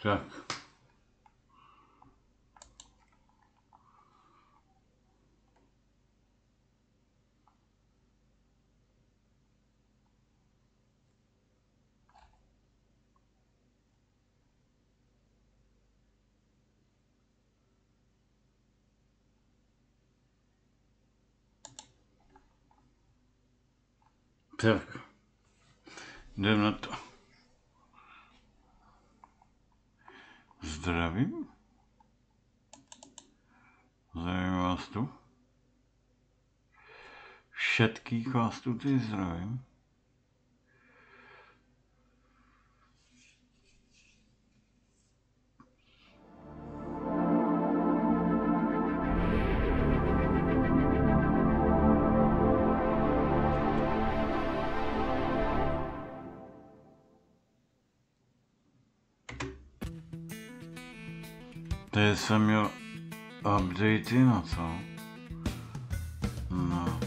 Tak. Tak. Jdem na to. Zdravím. Zdravím vás tu. Všetkých vás tu ty zdravím. Tady jsem měl updatey na co? No.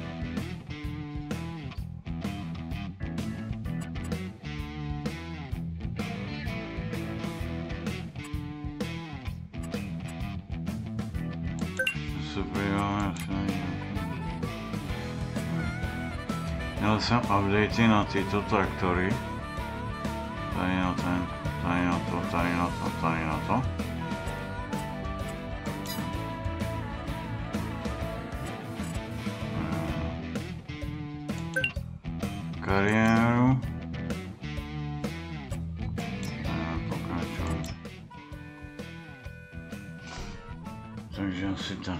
Se podíváme asi na nějakou. Měl jsem updatey na tyto traktory. Tady na ten, tady na to, tady na to, tady na to. Kariéru. Pokračovat. Takže asi tak.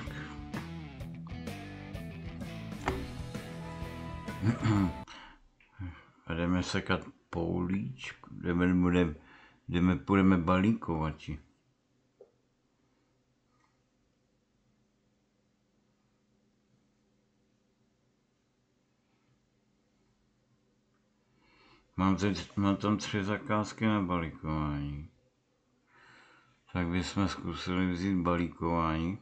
A jdeme sekat poulíčku. Půjdeme balíkovati. Mám tam 3 zakázky na balíkování. Tak bychom zkusili vzít balíkování.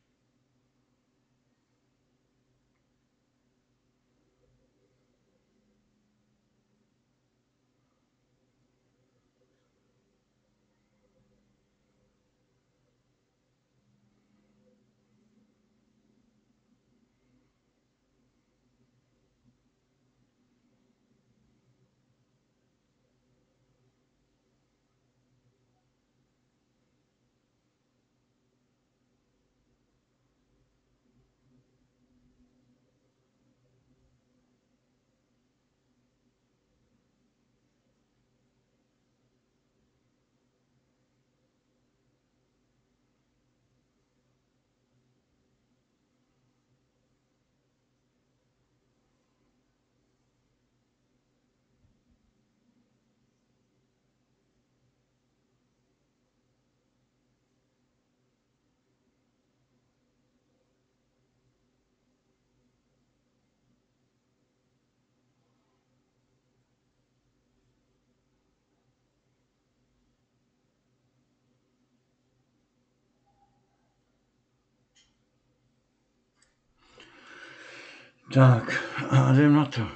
Tak, a jdem na to.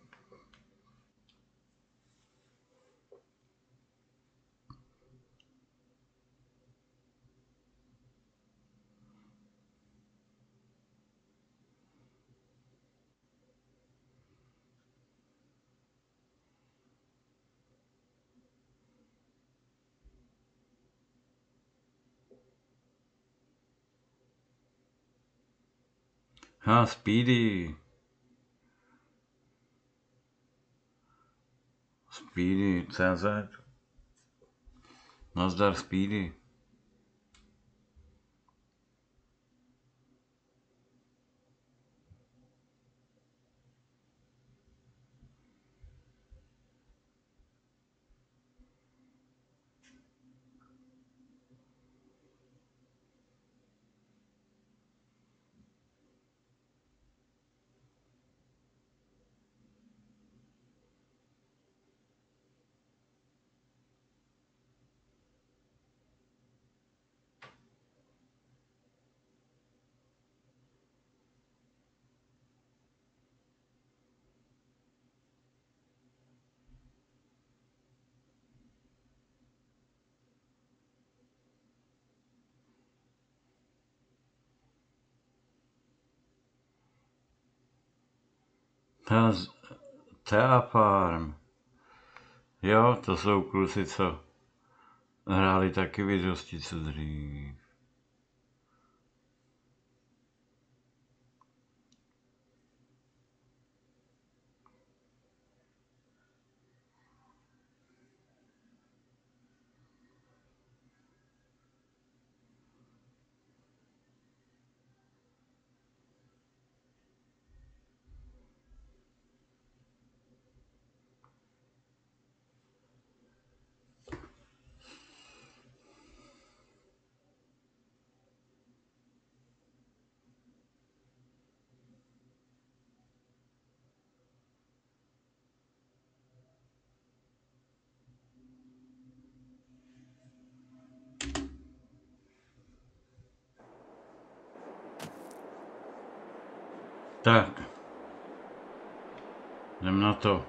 Speedy. Speedy, CZ. Nazdar Speedy. Thea Farm. Jo, to jsou kluci, co hráli taky Vědostice dřív. Tak, jdem na to.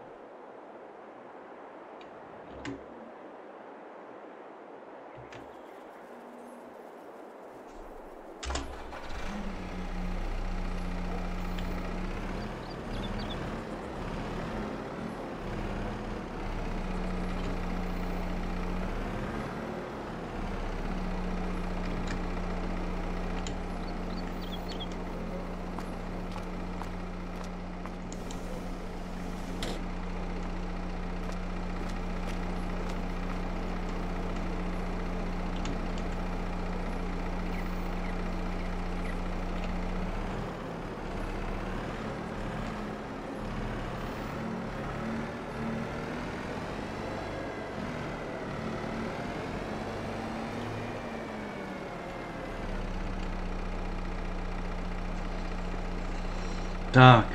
Tak.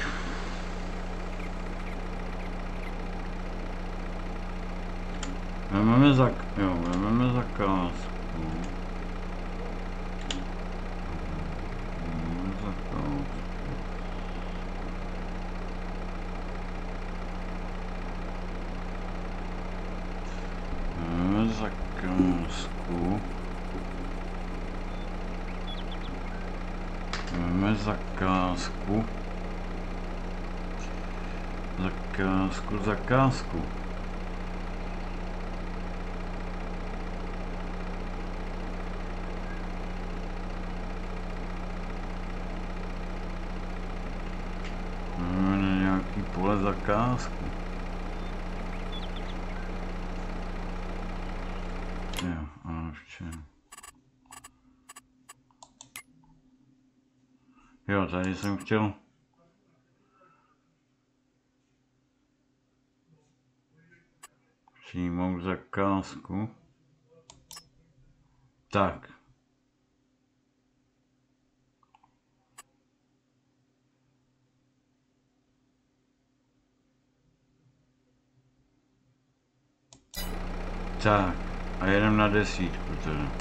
Vezmeme zakázku. Vezmeme zakázku. Zakázku. Máme nějaký pole zakázku. Jo, a ještě. Jo, tady jsem chtěl přijmout zakázku. Tak. Tak. A jedem na 10 teda.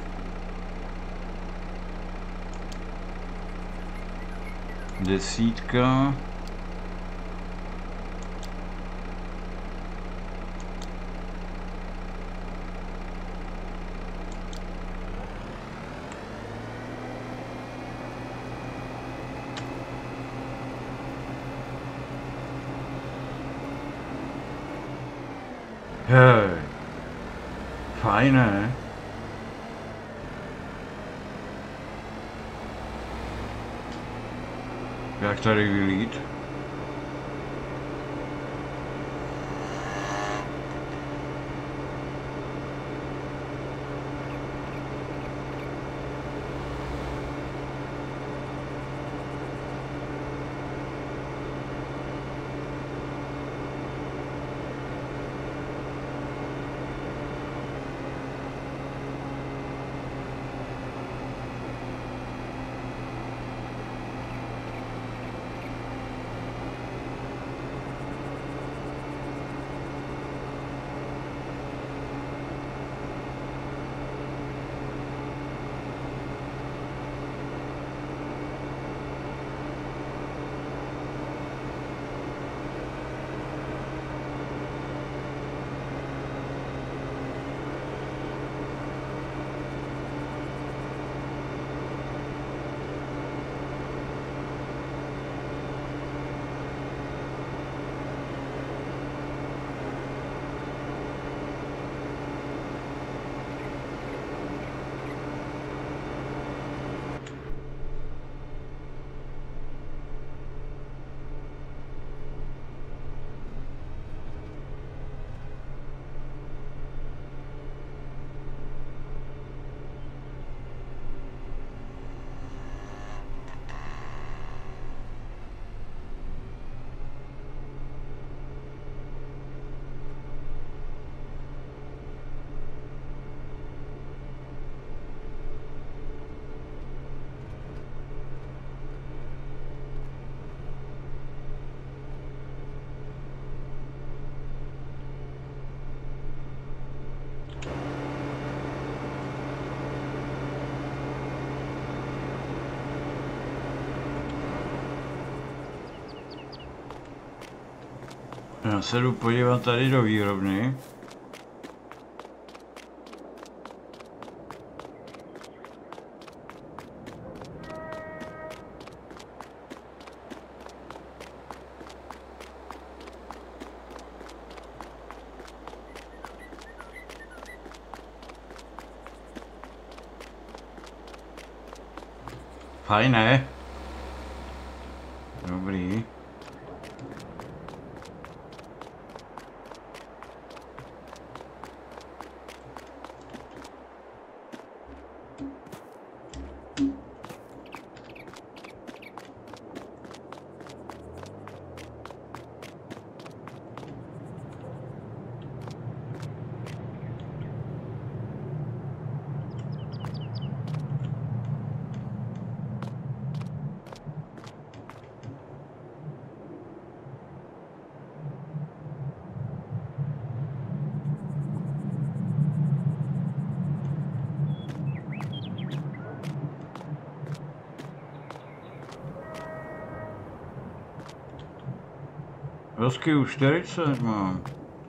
Desítka. Hej, fajné. Jak tady vylít? Já se jdu podívat tady do výrobny. Fajné. Dobrý. Rozky už 40 mám.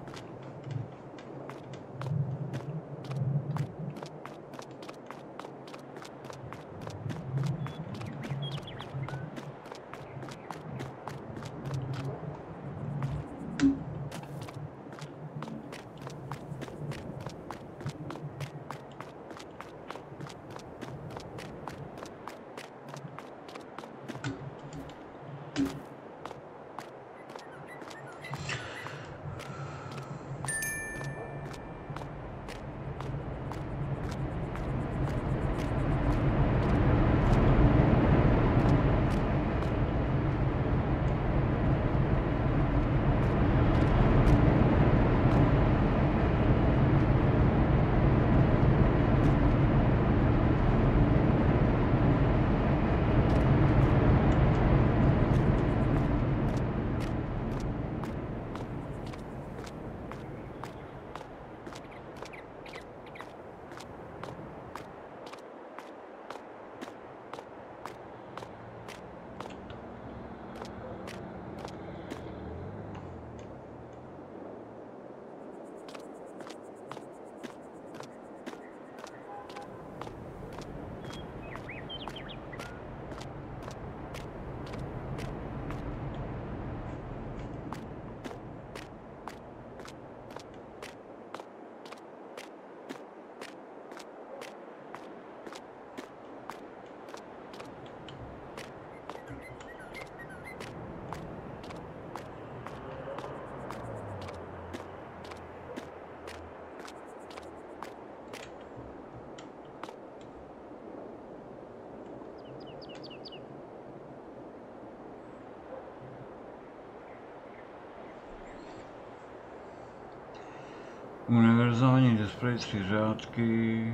Univerzální displej 3 řádky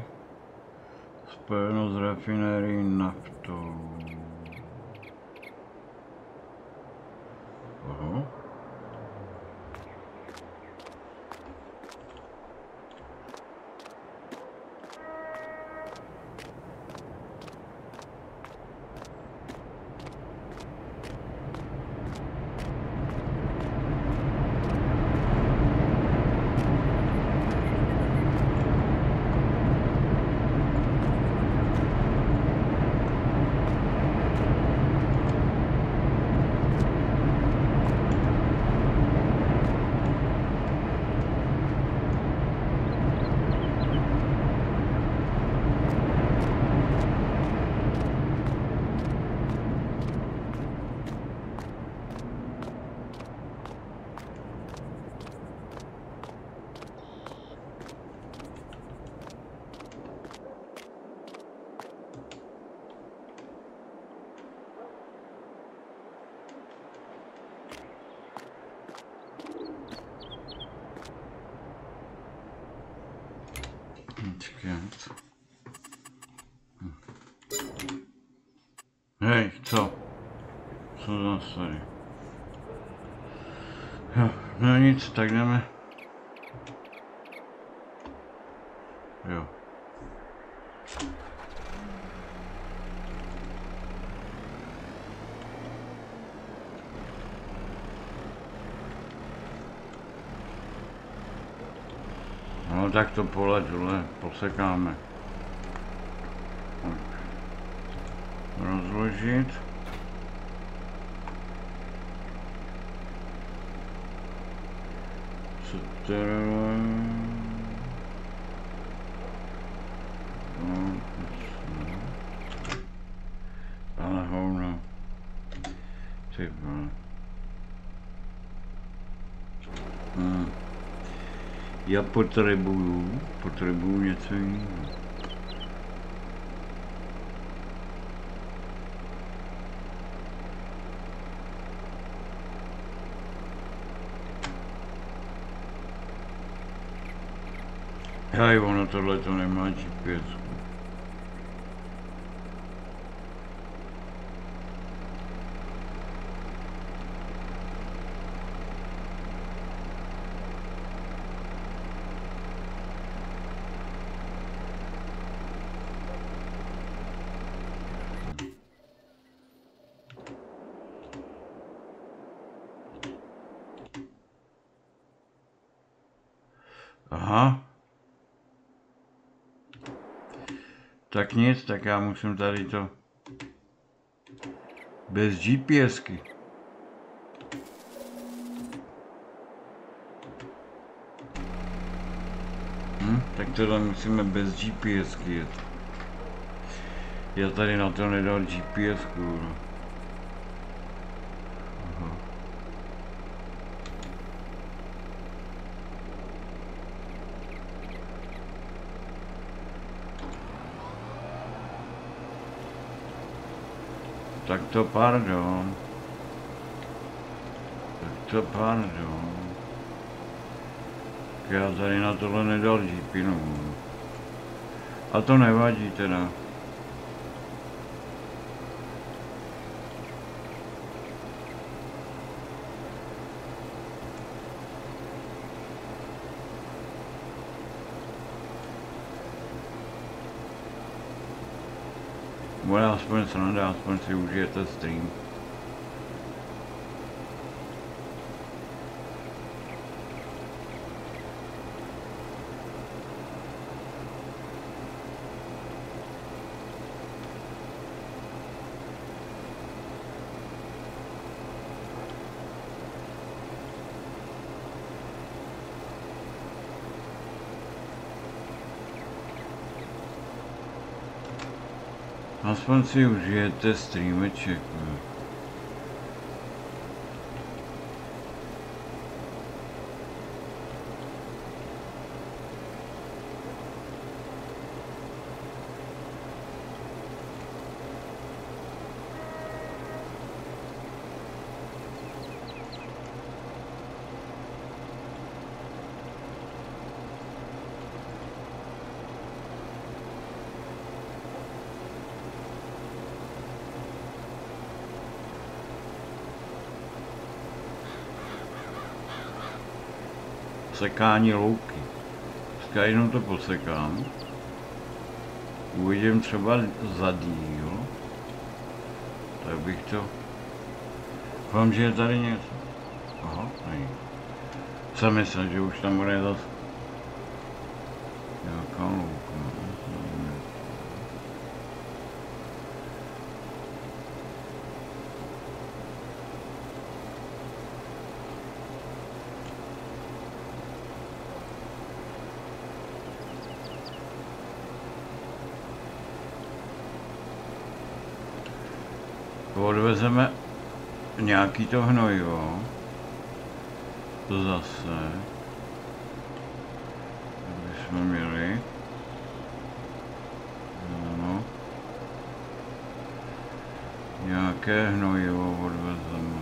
spojeno s rafinérií naftou. Aha. Hej, co? Co zase tady? Jo, no nic, tak jdeme. Jo. No tak to pole dole posekáme. Rozložit. Ale hovno. Ty vole. Já potřebuju něco jiného. Hej, ono tohle to nemá GPS. Aha. Tak nic, tak já musím tady to bez GPSky. Tak tohle musíme bez GPSky jet. Já tady na to nedal GPSku. No. Aha. Tak to pardon. Já tady na tohle nedal GPinu. A to nevadí teda. Bude aspoň sranda, aspoň si užijete stream. Aspoň si užijete streameček. Sekání louky. Dneska jenom to posekám. Uvidím třeba za díl. Tak bych to... Vám, že je tady něco. Aha, není. Jsem myslel, že už tam bude zase nějaká louka. Odvezeme nějaký to hnojivo. To zase. Tak jsme měli. Ano. Nějaké hnojivo odvezeme.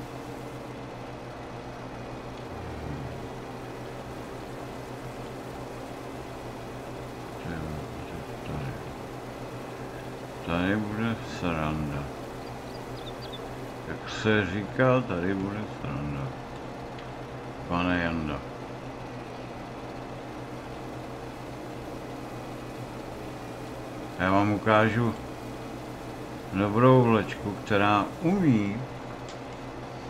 Tady bude sranda. Jak se říká, tady bude sranda. Pane Janda. Já vám ukážu dobrou vlečku, která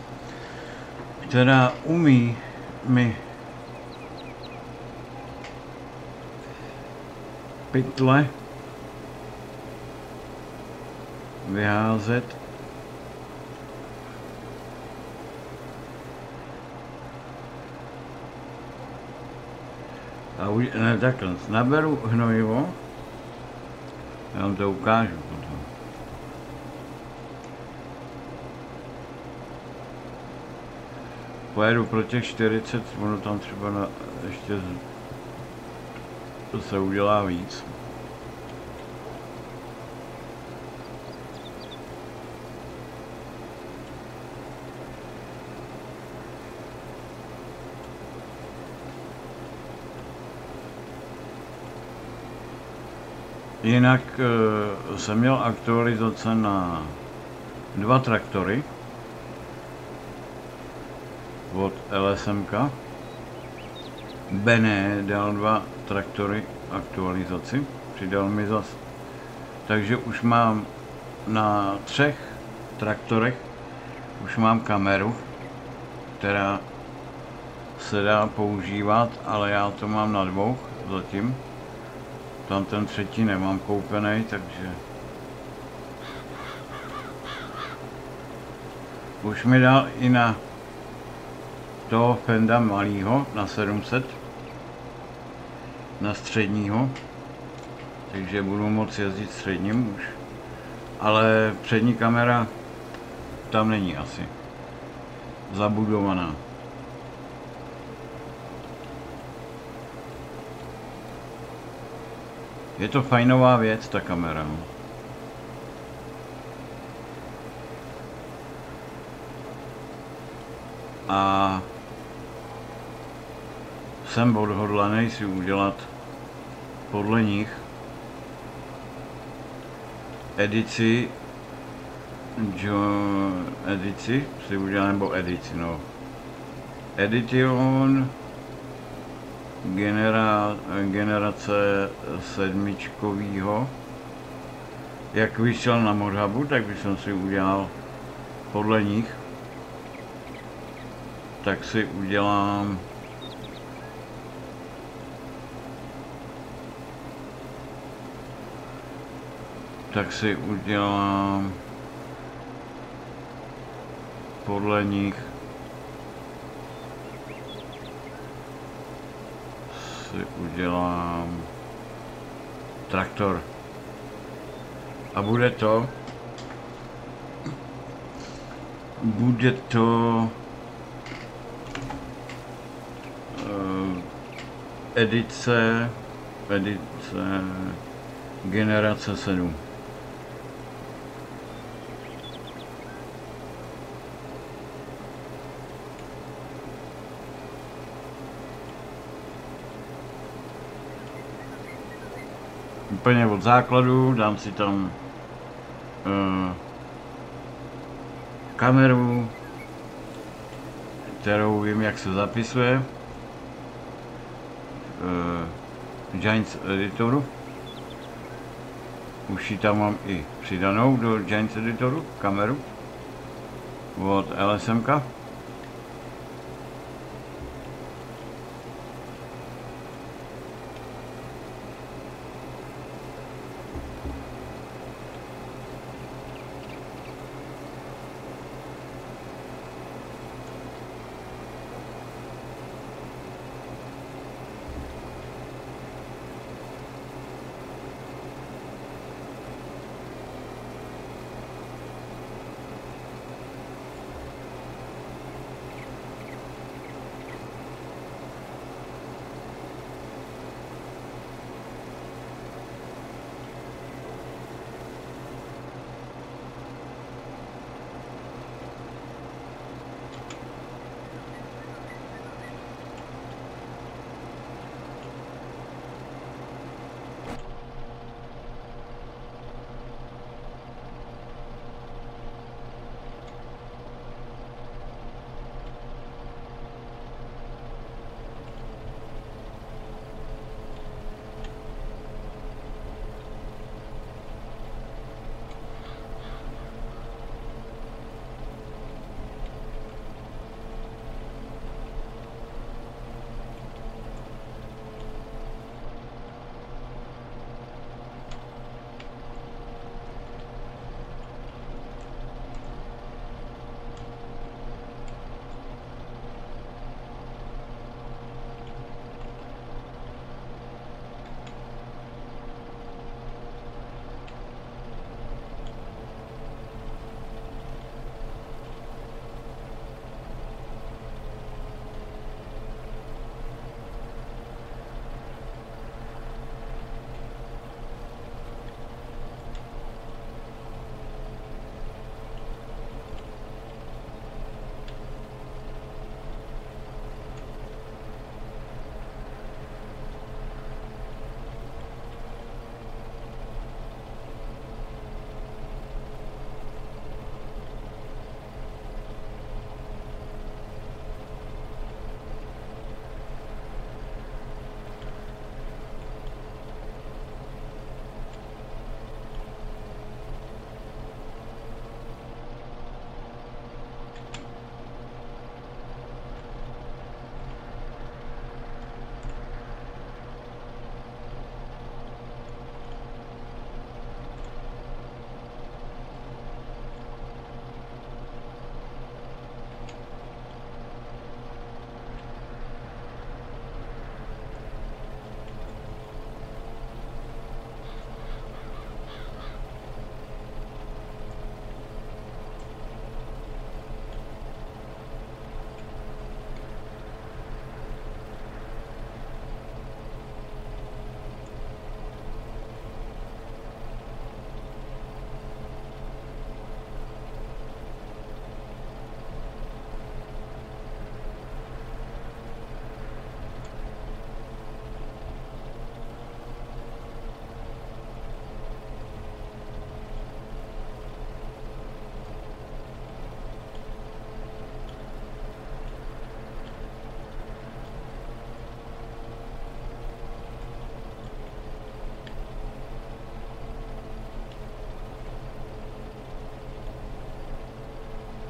umí mi pytle vyházet. A ne, takhle, naberu hnojivo, já vám to ukážu potom. Pojedu pro těch 40, ono tam třeba ještě se udělá víc. Jinak jsem měl aktualizace na 2 traktory od LSMK. Bené dal 2 traktory aktualizaci, přidal mi zas. Takže už mám na 3 traktorech už mám kameru, která se dá používat, ale já to mám na 2 zatím. Tam ten 3. nemám koupený, takže už mi dal i na toho Fenda malýho, na 700, na středního, takže budu moct jezdit středním už, ale přední kamera tam není asi zabudovaná. Je to fajnová věc, ta kamera. A jsem odhodlaný si udělat podle nich edici si udělám, nebo edici, no. Edition generace 7. Jak vyšel na Modhubu, tak bych si udělal podle nich. Tak si udělám podle nich traktor. A bude to edice generace 7. Úplně od základu, dám si tam kameru, kterou vím, jak se zapisuje, Giants editoru. Už ji tam mám i přidanou do Giants editoru, kameru od LSMK.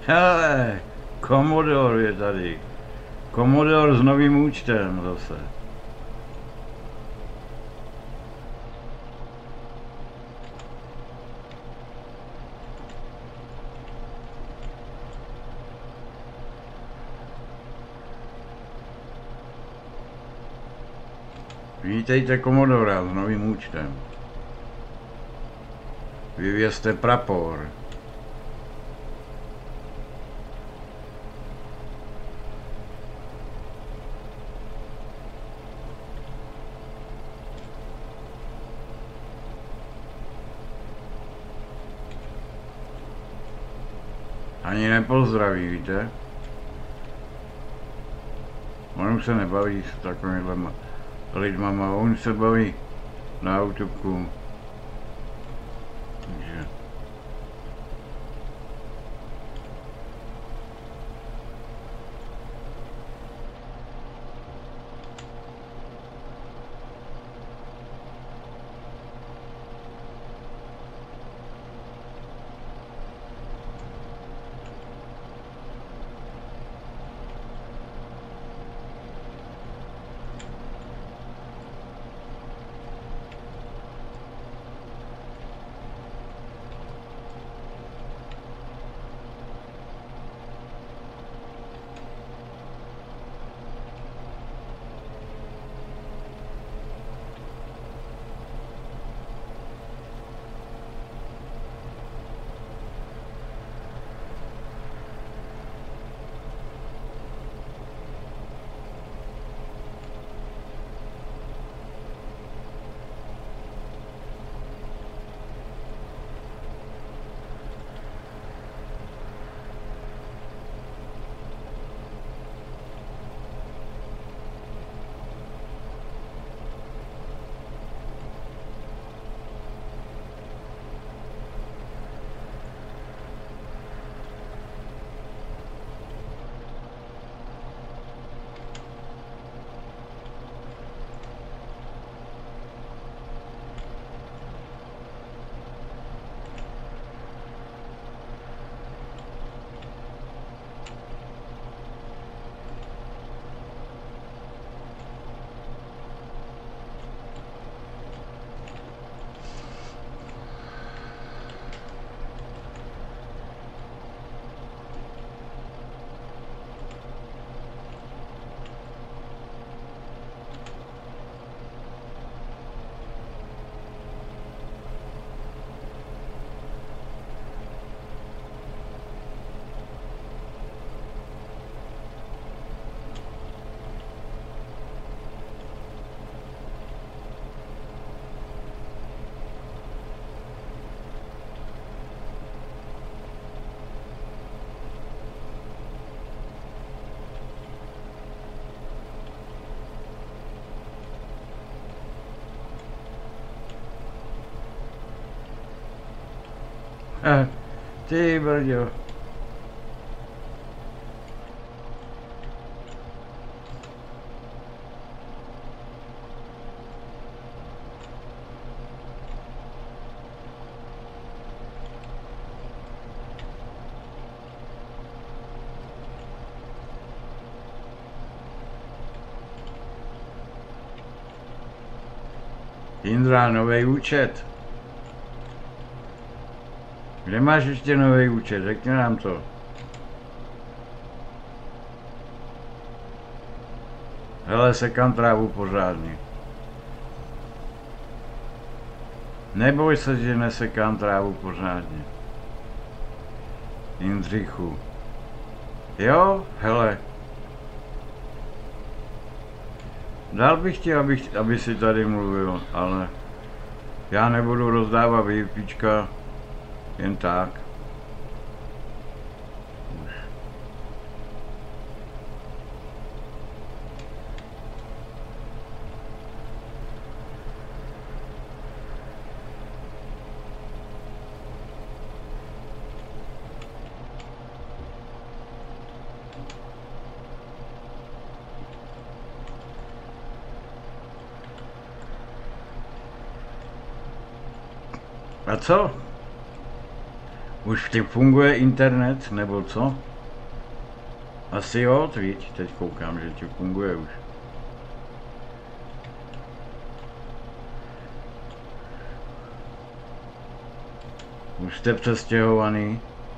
Hele, Commodore je tady. Commodore s novým účtem zase. Vítejte Commodore s novým účtem. Vyvězte prapor. Ani nepozdraví, víte? On už se nebaví s takovýmhle lidmama, on se baví na autobku. Takže... Ty brďo. Indra, nový účet. Kde máš ještě nový účet? Řekni nám to. Hele, sekám trávu pořádně. Neboj se, že nesekám trávu pořádně. Jindřichu. Jo, hele. Dal bych ti, aby si tady mluvil, ale já nebudu rozdávat výpička jen tak. A co? Už ty funguje internet, nebo co? Asi jo, teď koukám, že ti funguje už. Už jste přestěhovaný.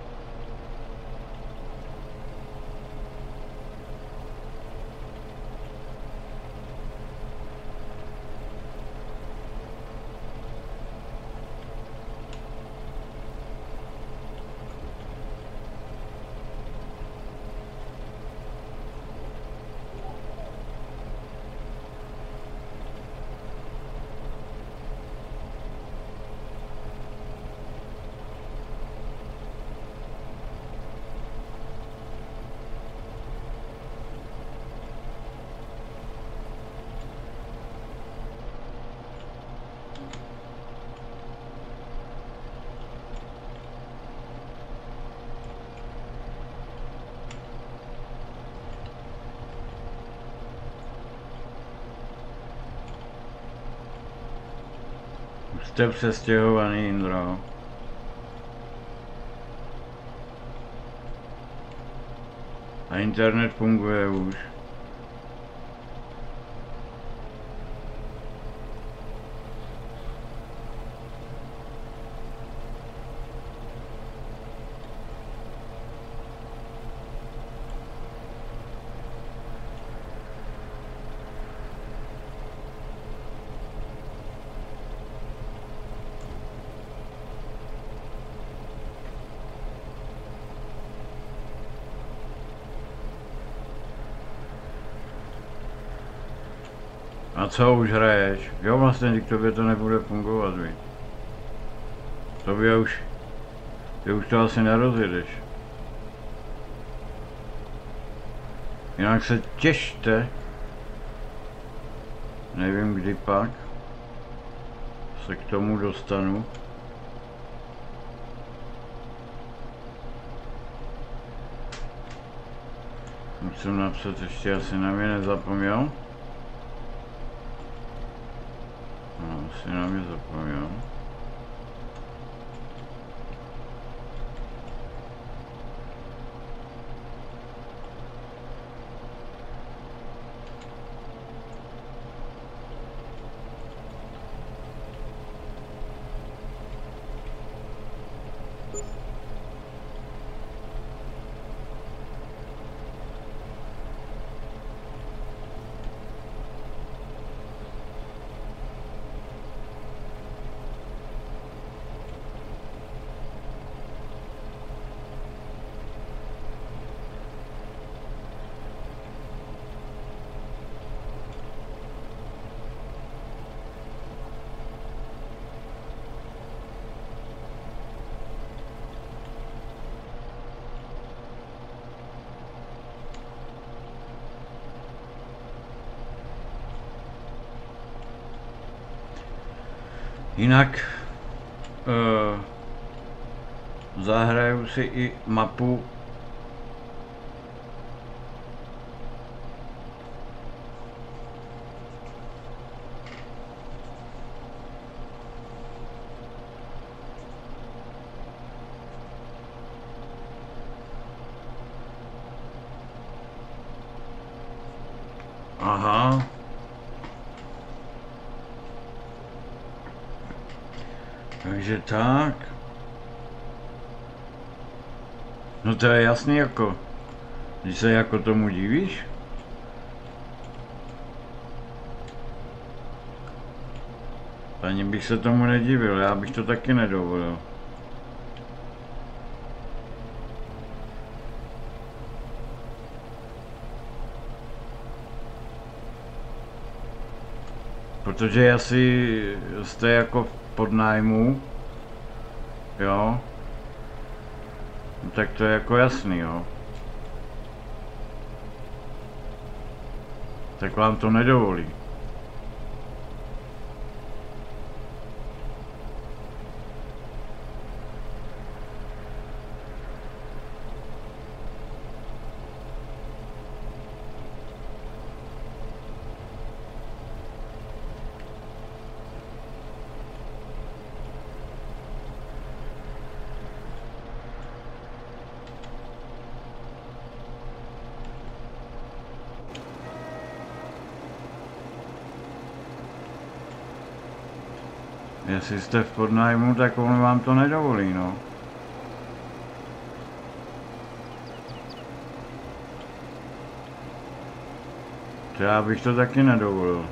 Jste přestěhovaný, Jindro. A internet funguje už. A co už hraješ? Jo, vlastně k tobě to nebude fungovat, viď? Tobě už... Ty už to asi nerozjedeš. Jinak se těšte. Nevím kdy pak se k tomu dostanu. Musím napsat ještě, asi na mě nezapomněl. No, asi na mě zapomněl. Jinak zahraju si i mapu. Aha. Takže tak. No to je jasný jako. Když se jako tomu divíš? Ani bych se tomu nedivil, já bych to taky nedovolil. Protože asi jste jako pod nájmu, jo, no, tak to je jako jasný, jo. Tak vám to nedovolí. Jestli jste v podnájmu, tak on vám to nedovolí, no. To já bych to taky nedovolil.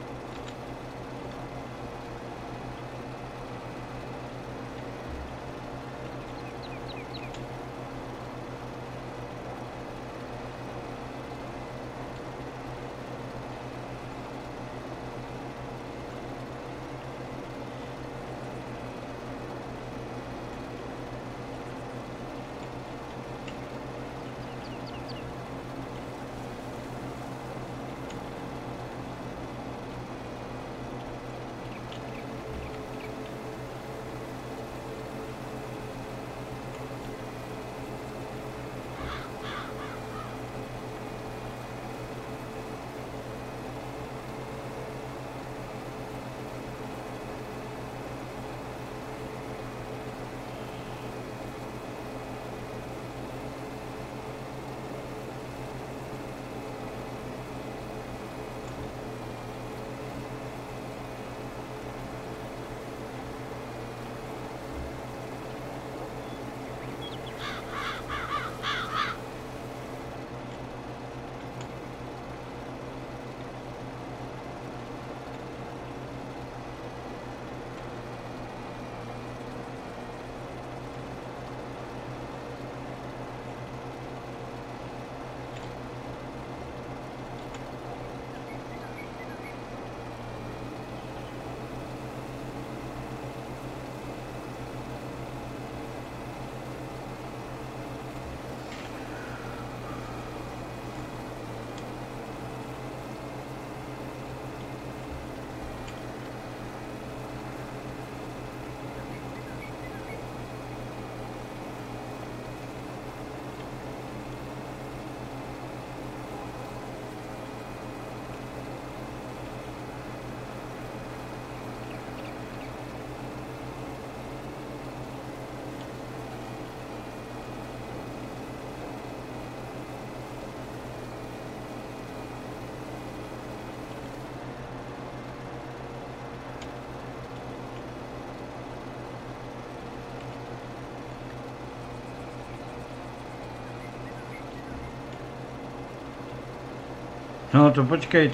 No to počkej,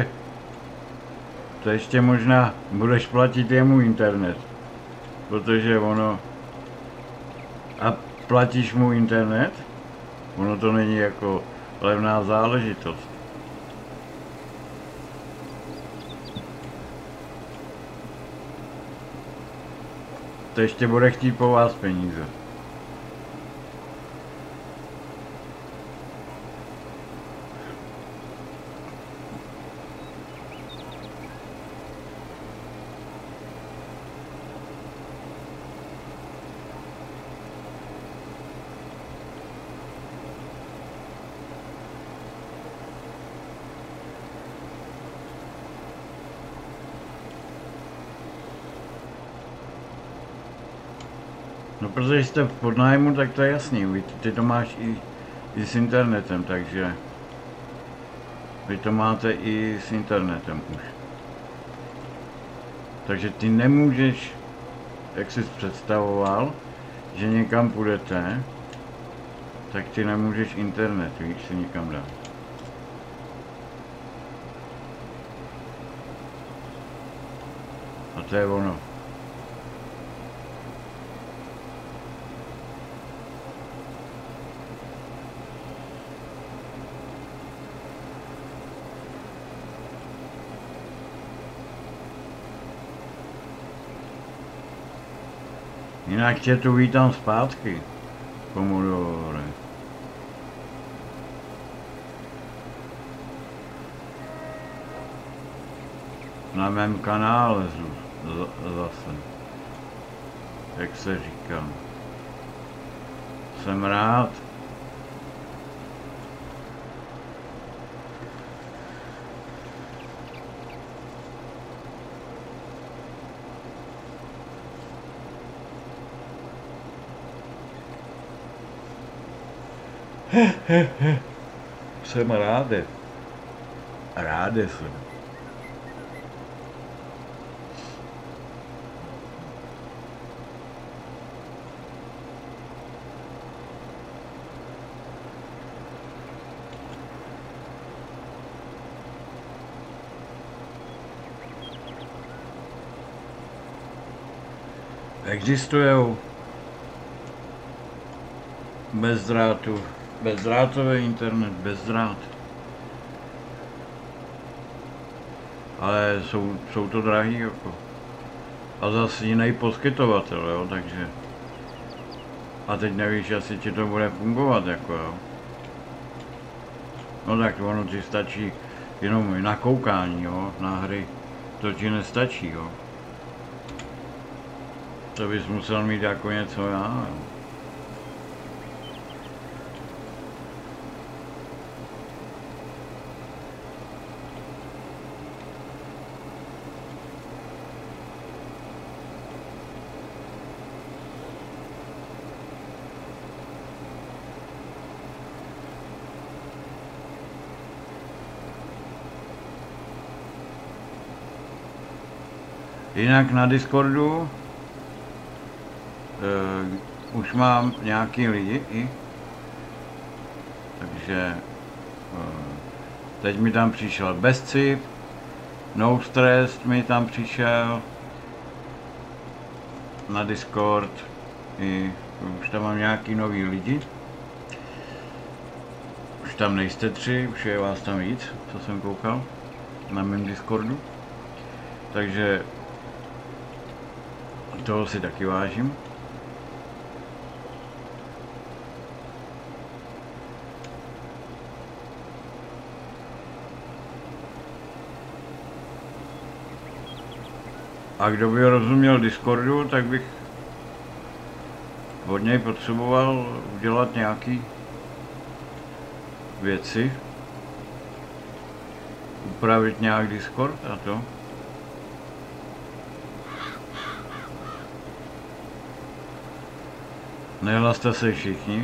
to ještě možná budeš platit jemu internet, protože ono, a platíš mu internet, ono to není jako levná záležitost. To ještě bude chtít po vás peníze. No protože jste v podnájmu, tak to je jasný, ty to máš i s internetem, takže vy to máte i s internetem už. Takže ty nemůžeš, jak jsi představoval, že někam půjdete, tak ty nemůžeš internet, víš, si někam dát. A to je ono. Jinak tě tu vítám zpátky, Komodore. Na mém kanále zase, jak se říká. Jsem rád. Jsem rád. Rád jsem. Existují bezdrátový internet, bezdrát. Ale jsou to drahý jako. A zase jiný poskytovatel, jo, takže. A teď nevíš, jestli ti to bude fungovat, jako jo. No tak ono ti stačí jenom na koukání, jo, na hry. To ti nestačí, jo. To bys musel mít jako něco, já, jo. Jinak na Discordu už mám nějaký lidi i, takže teď mi tam přišel Bezcip, No Stress mi tam přišel na Discord, i už tam mám nějaký nový lidi. Už tam nejste 3, už je vás tam víc, co jsem koukal na mém Discordu, takže toho si taky vážím. A kdo by rozuměl Discordu, tak bych od něj potřeboval udělat nějaký věci, upravit nějak Discord a to. Nehlaste se všichni.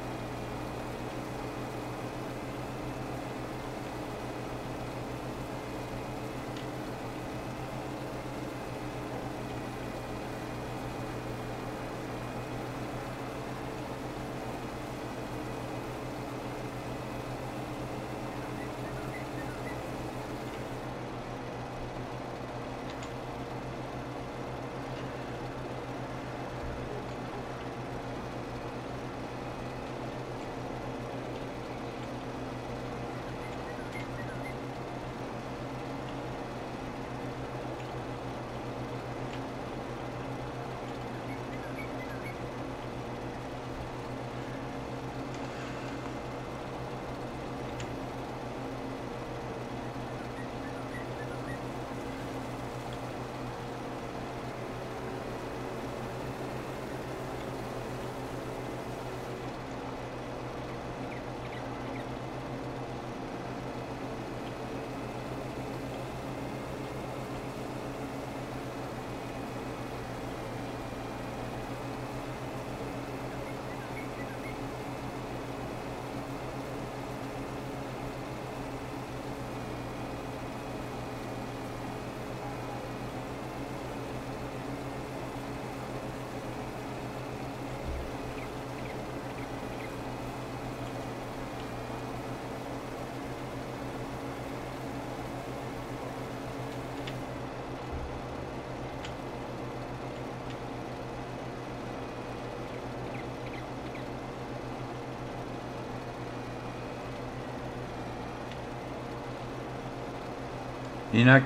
Jinak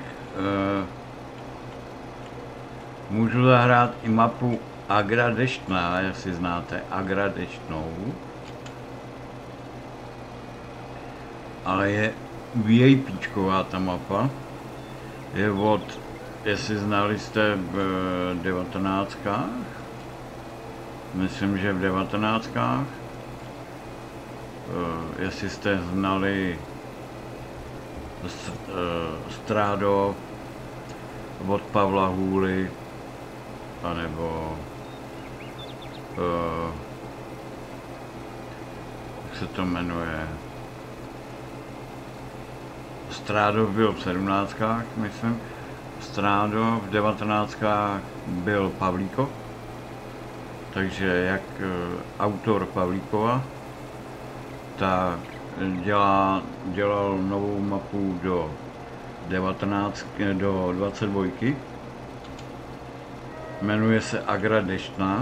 můžu zahrát i mapu Agra Deštná, jestli znáte Agra Deštnou. Ale je VIPčková ta mapa. Je od, jestli znali jste v 19. Myslím, že v 19. Jestli jste znali Strádo od Pavla Hůly, anebo jak se to jmenuje, Strádov byl v 17. myslím, Strádo v 19. byl Pavlíko, takže jak autor Pavlíkova, tak dělal novou mapu do 22. Jmenuje se Agra Deštná.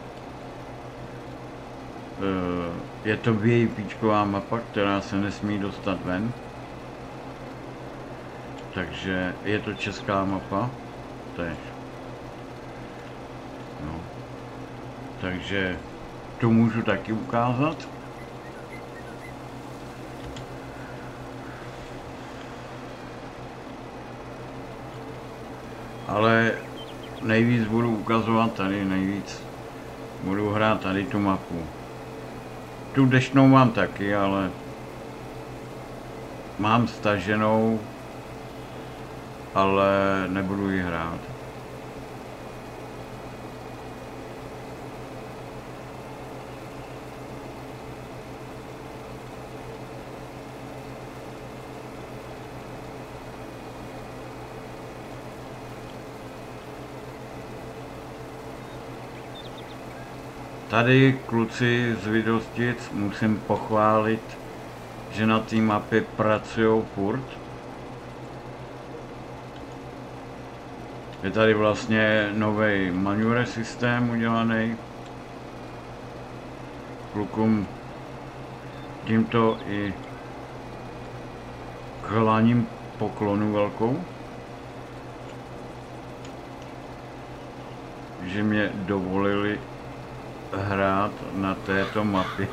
Je to VIPčková mapa, která se nesmí dostat ven. Takže je to česká mapa. Tež. No. Takže to můžu taky ukázat. Ale nejvíc budu ukazovat tady, budu hrát tady tu mapu. Tu deštnou mám taky, ale mám staženou, ale nebudu ji hrát. Tady kluci z Vidostic musím pochválit, že na té mapě pracují furt. Je tady vlastně nový manure systém udělaný. Klukům tímto i klaním poklonu velkou, že mě dovolili hrát na této mapě.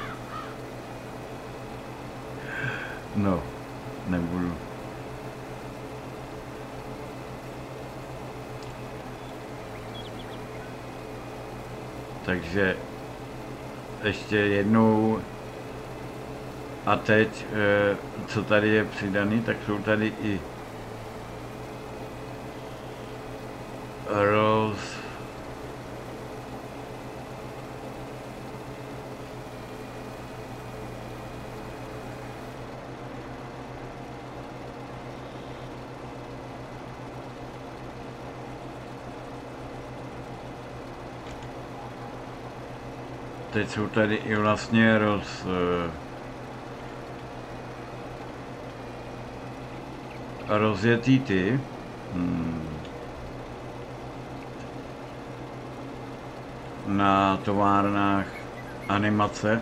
No, nebudu. Takže ještě jednou. A teď, co tady je přidaný, tak jsou tady i teď jsou tady i vlastně rozjetý ty na továrnách animace.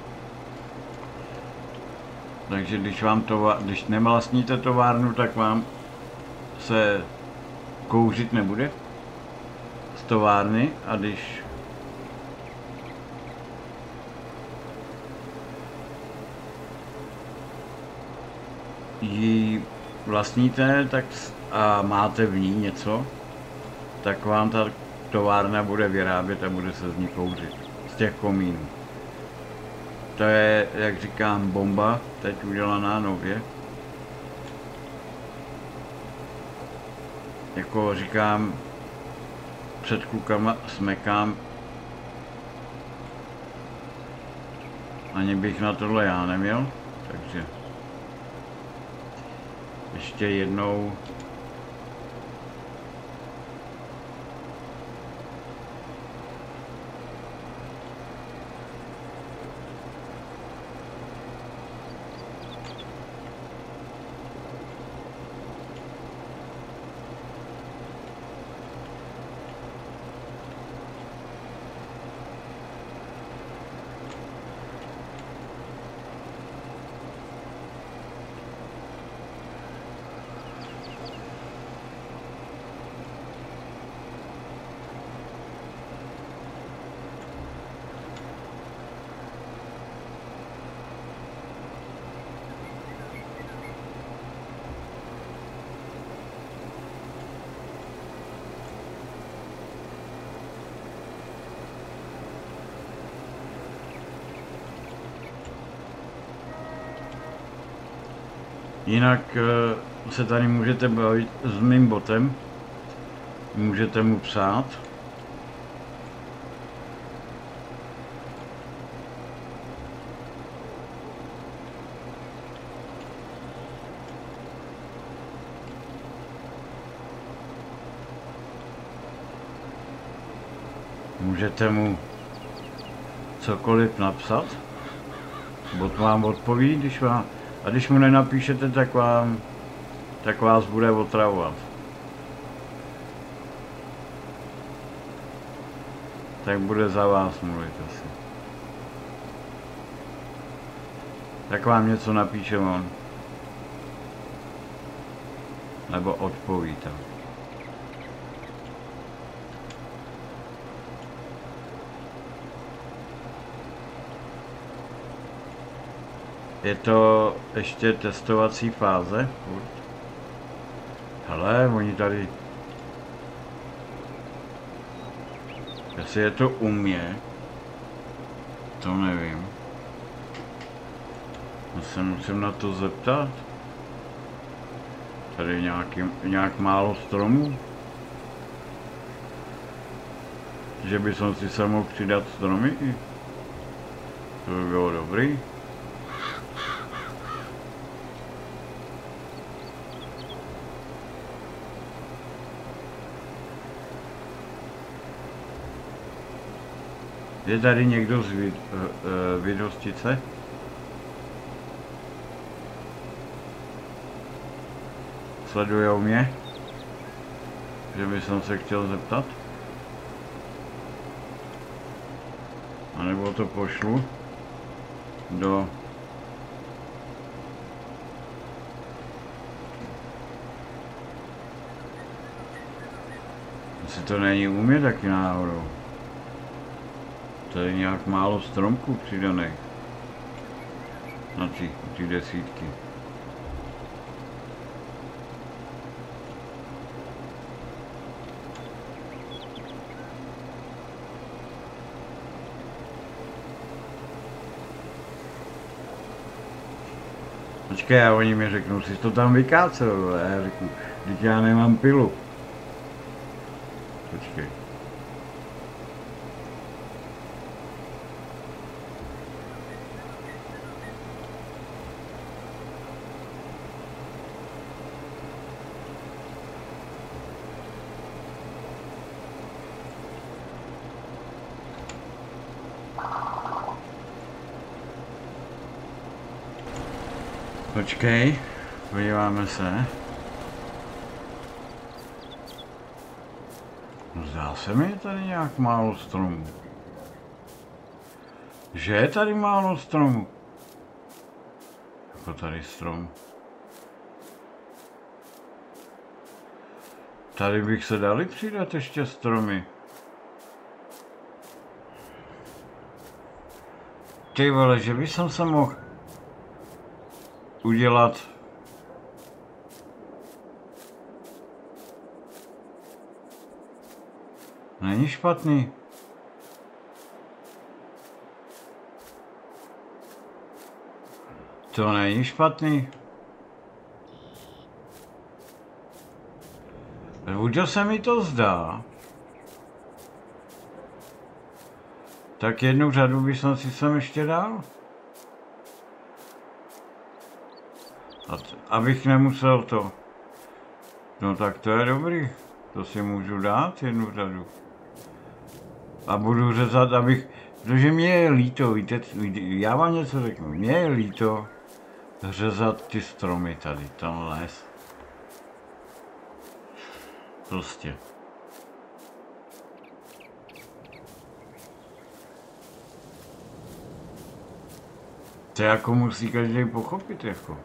Takže když nevlastníte továrnu, tak vám se kouřit nebude z továrny, a když ji vlastníte, tak a máte v ní něco, tak vám ta továrna bude vyrábět a bude se z ní kouřit, z těch komínů. To je, jak říkám, bomba, teď udělaná nově. Jako říkám, před klukama smekám, ani bych na tohle já neměl, takže ještě jednou. Jinak se tady můžete bavit s mým botem, můžete mu psát. Můžete mu cokoliv napsat, bot vám odpoví, a když mu nenapíšete, tak vás bude otravovat. Tak bude za vás mluvit asi. Tak vám něco napíše on. Nebo odpoví tam. Je to ještě testovací fáze? Hele, oni tady... Jestli je to u mě, to nevím. Já se musím na to zeptat. Tady nějak málo stromů. Že by som si se mohl přidat stromy. To by bylo dobrý. Je tady někdo z Vidhostice? Sledujou mě? Že by som se chtěl zeptat? A nebo to pošlu do... Jestli to není u mě taky náhodou. Tady nějak málo stromků přidaných. Na ty desítky. Počkej, a oni mi řeknou, jsi to tam vykácel, a já řeknu, teď já nemám pilu. Počkej. Počkej, podíváme se. Zdá se mi tady nějak málo stromů. Že je tady málo stromů? Jako tady strom. Tady bych se dali přidat ještě stromy. Ty vole, že by som se mohl udělat není špatný. To není špatný. Vůbec se mi to zdá. Tak jednu řadu bych si sem ještě dal. Abych nemusel to. No tak to je dobrý. To si můžu dát jednu řadu. A budu řezat, protože mě je líto, víte, já vám něco řeknu. Mě je líto řezat ty stromy tady, ten les. Prostě. To jako musí každý pochopit, jako.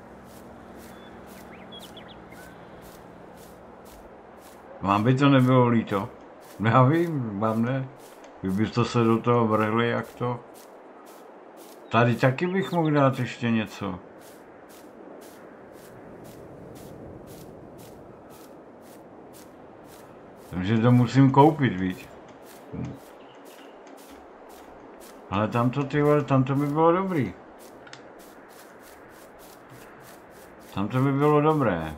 Vám by to nebylo líto? Já vím, vám ne. Vy byste se do toho vrhli, jak to. Tady taky bych mohl dát ještě něco. Takže to musím koupit, víš. Ale tamto, ty vole, tamto by bylo dobrý. Tamto by bylo dobré.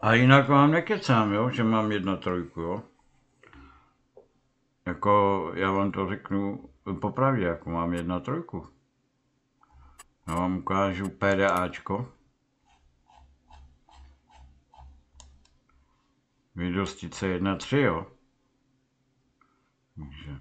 A jinak vám nekecám, jo, že mám 1.3, jo. Jako, já vám to řeknu popravdě, jako mám 1.3. Já vám ukážu PDAčko. Vydostice 1.3, jo. Takže.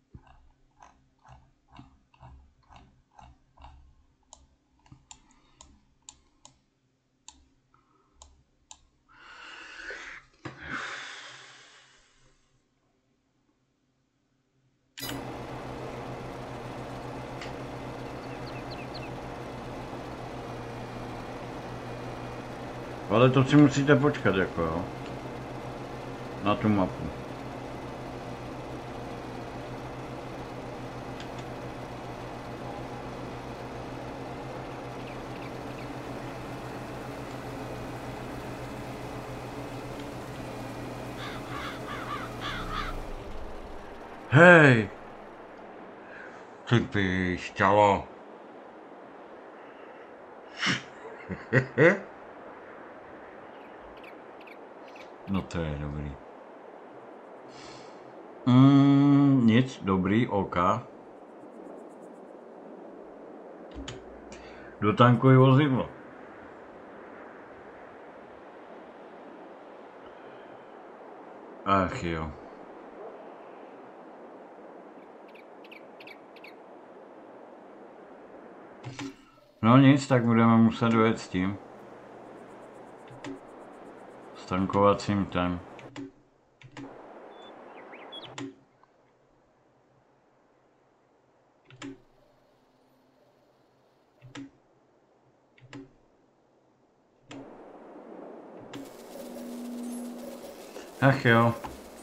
Ale to si musíte počkat, jako jo. Na tu mapu. Hej! Ty pišťalo. No to je dobrý. Nic, dobrý, OK. Dotankuji vozidlo. Ach jo. No nic, tak budeme muset dojet s tím. S tankovacím tem. Ach jo.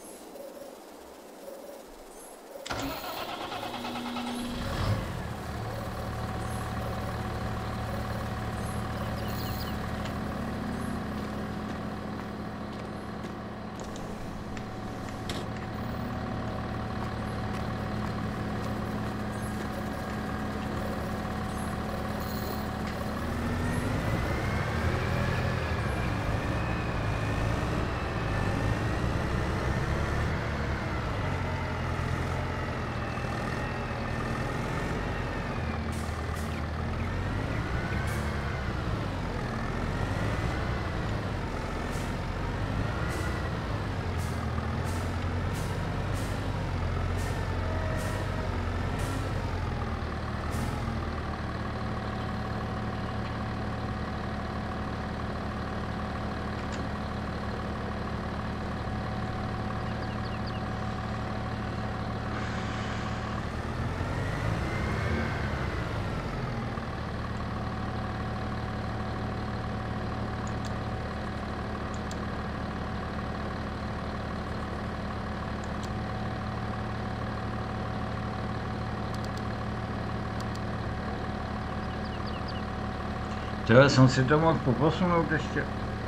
Teda jsem si to mohl poposunout ještě.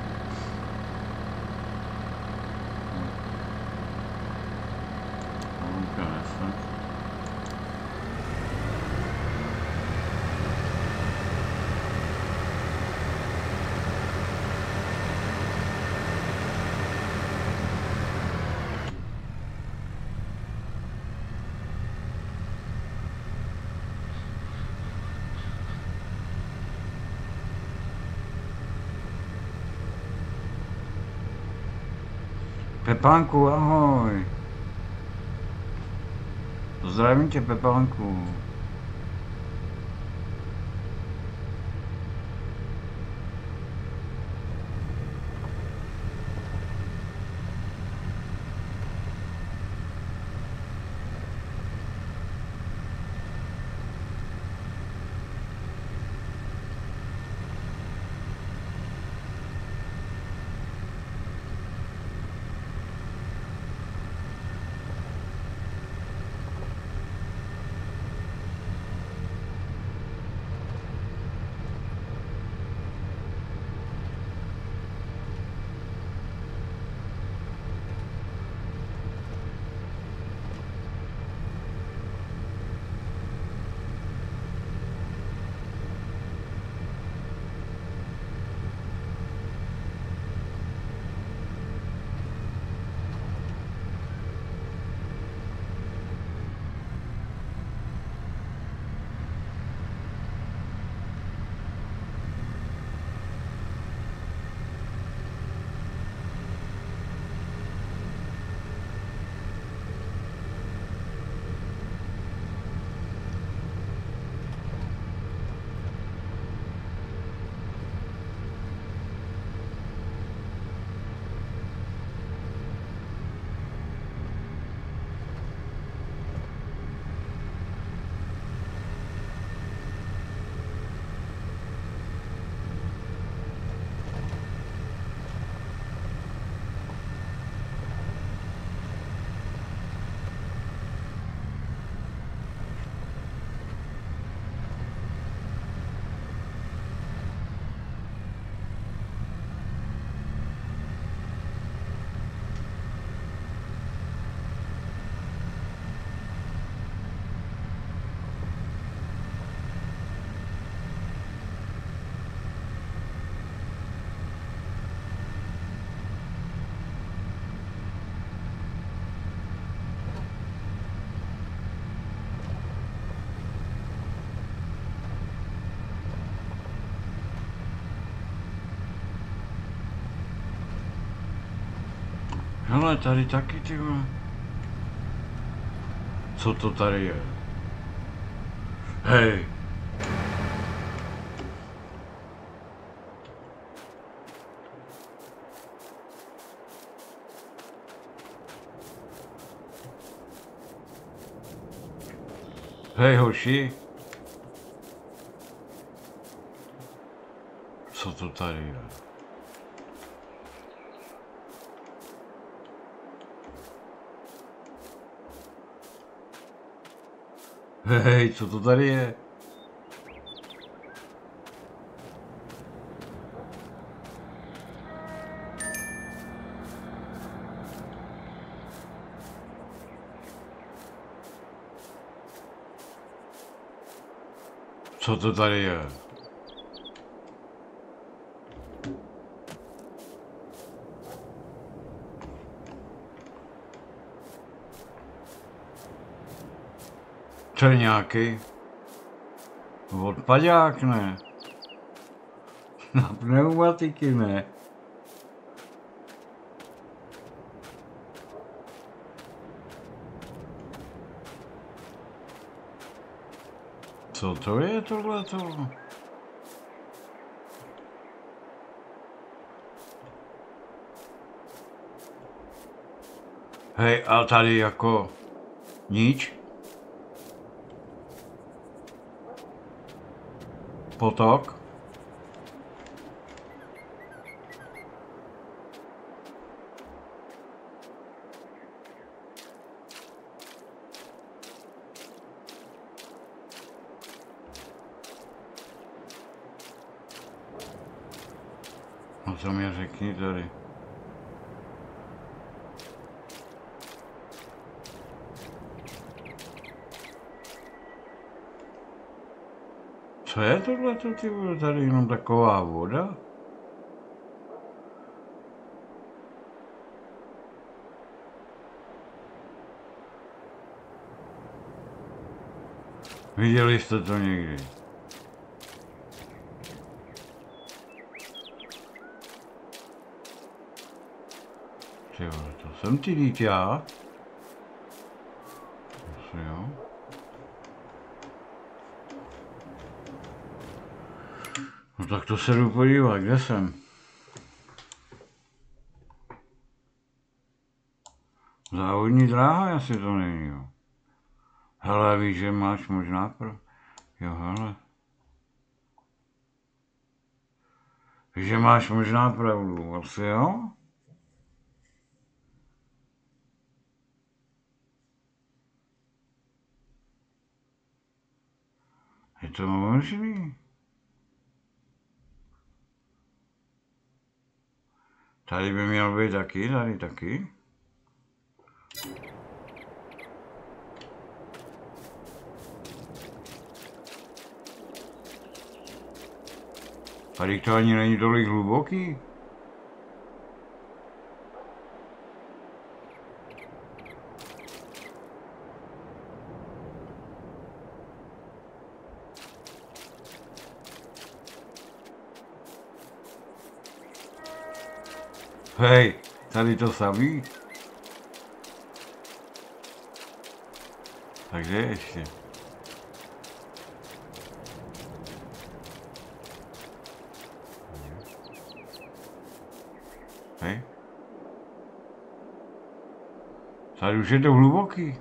Pepánku, ahoj. Zdravím tě, Pepánku. Hele, tady taky, ty vole. Co to tady je? Hej. Hej, hoši. Co to tady je? Hej, co to tady je? Co to tady je? To je nějaký odpadák, ne? Na pneumatiky, ne? Co to je tohleto? Hej, a tady jako nič? Potok? No co mi řekni tady? Co je tohleto, ty vole, tady jenom taková voda? Viděli jste to někdy? Ty vole, to jsem ty dítě? Asi jo. No tak to se jdu podívat, kde jsem? Závodní dráha, asi to není, jo. Hele, víš, že máš možná pro... Jo, hele. Víš, že máš možná pravdu, asi jo? Je to možný? Tady by měl být taky, tady taky. Tady to ani není tolik hluboký. Hej, tady to samý. Takže ještě. Hej. Tady už je to hluboký.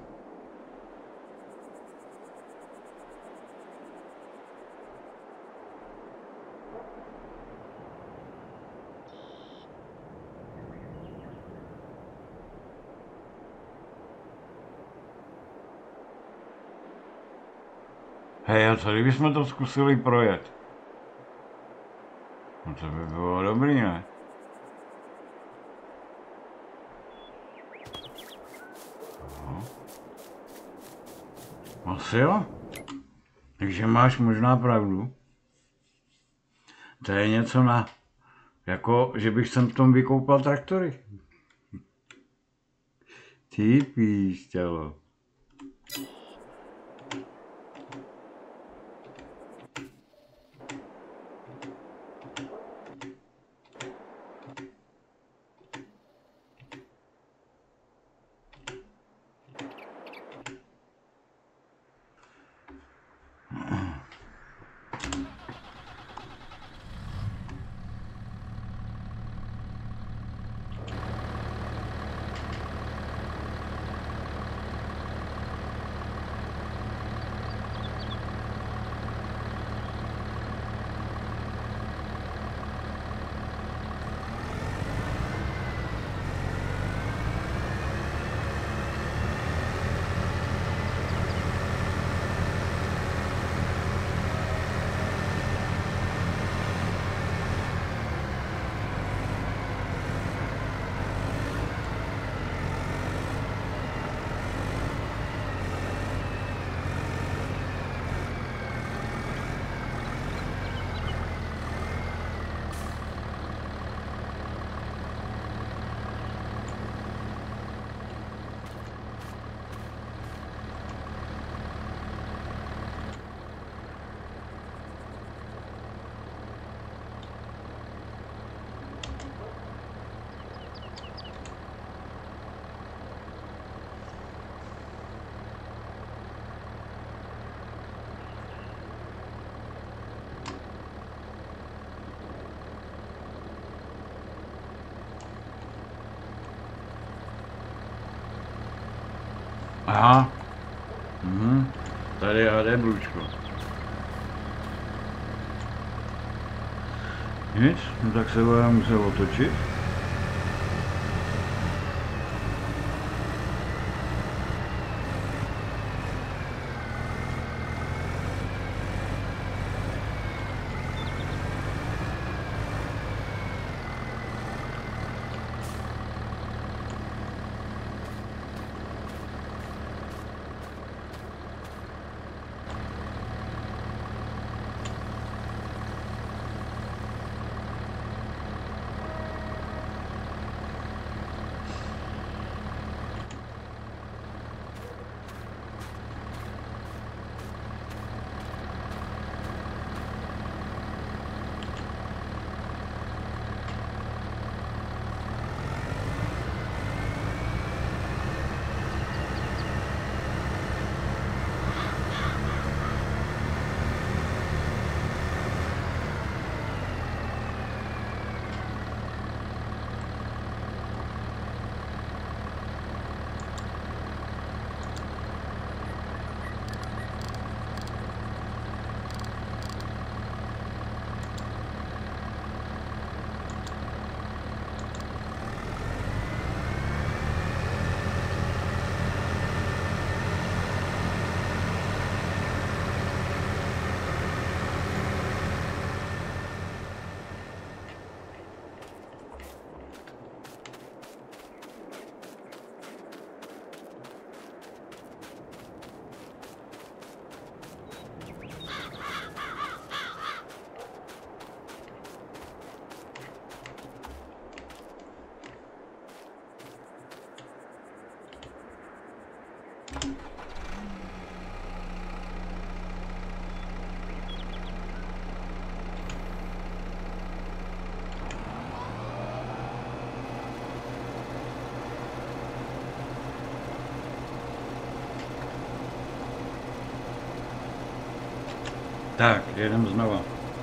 Hej, a co kdybychom to zkusili projet? No to by bylo dobrý, ne? No. Asi jo. Takže máš možná pravdu. To je něco na... Jako, že bych sem v tom vykoupal traktory. Ty píšťalo. Aha. Tady je HD blůčko. Nic, no tak se budeme muset otočit. Tak, jedem znova.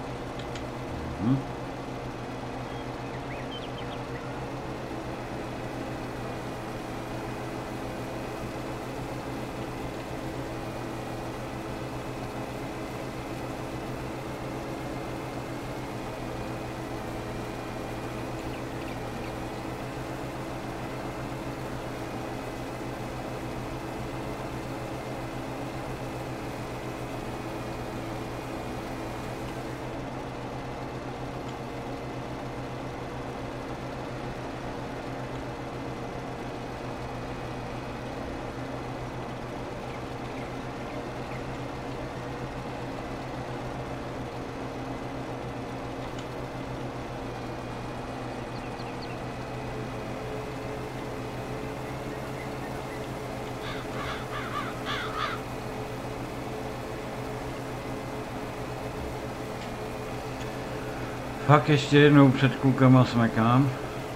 Fakt ještě jednou před klukama smekám.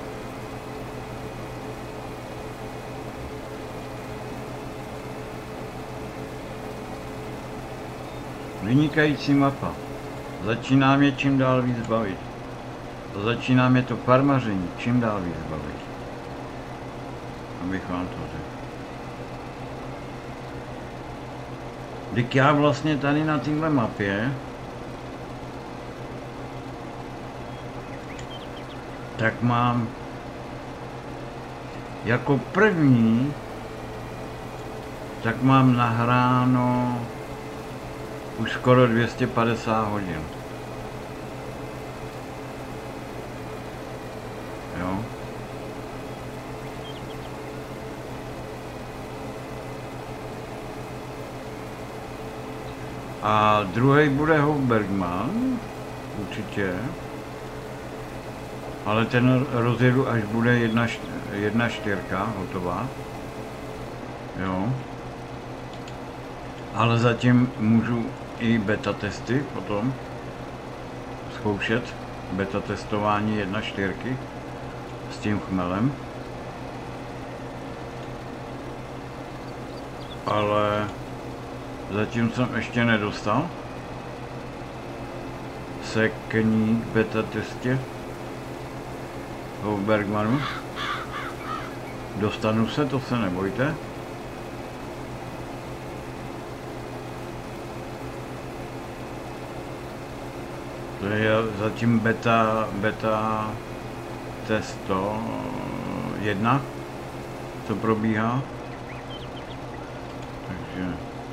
Vynikající mapa. Začíná mě čím dál víc bavit. A začíná mě to farmaření čím dál víc bavit. Abych vám to řekl. Vždyť já vlastně tady na téhle mapě tak mám jako první, tak mám nahráno už skoro 250 hodin. Jo. A druhý bude Hofbergman, určitě. Ale ten rozjedu, až bude 1.4 hotová. Jo. Ale zatím můžu i beta testy potom zkoušet. Beta testování 1.4 s tím chmelem. Ale zatím jsem ještě nedostal se k ní beta testě Hofbergmanu. Dostanu se, to se nebojte. To je zatím beta test to 1, co probíhá. Takže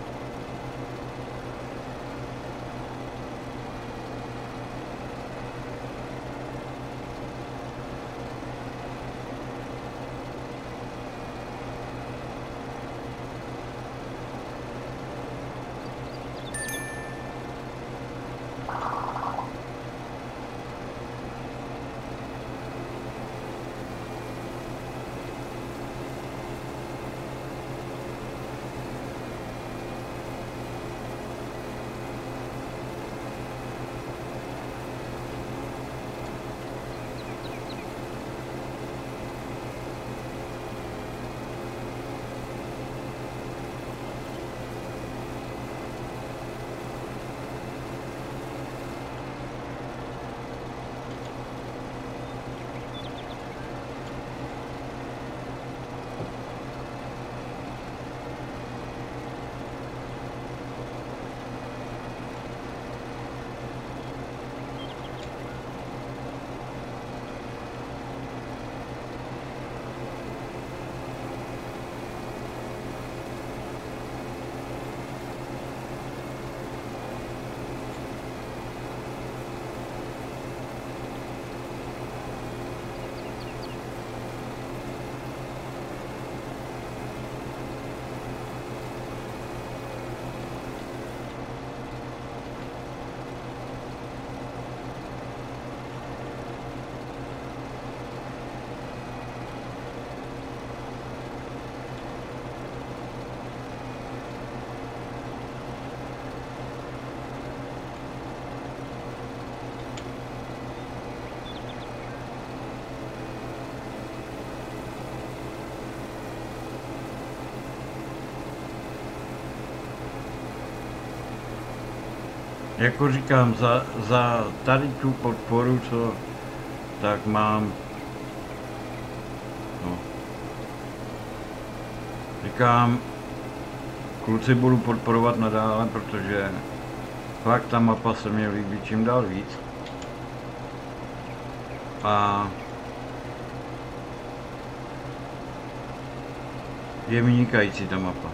jako říkám, za tady tu podporu, co tak mám, no, říkám, kluci budu podporovat nadále, protože fakt ta mapa se mě líbí čím dál víc. A je vynikající ta mapa.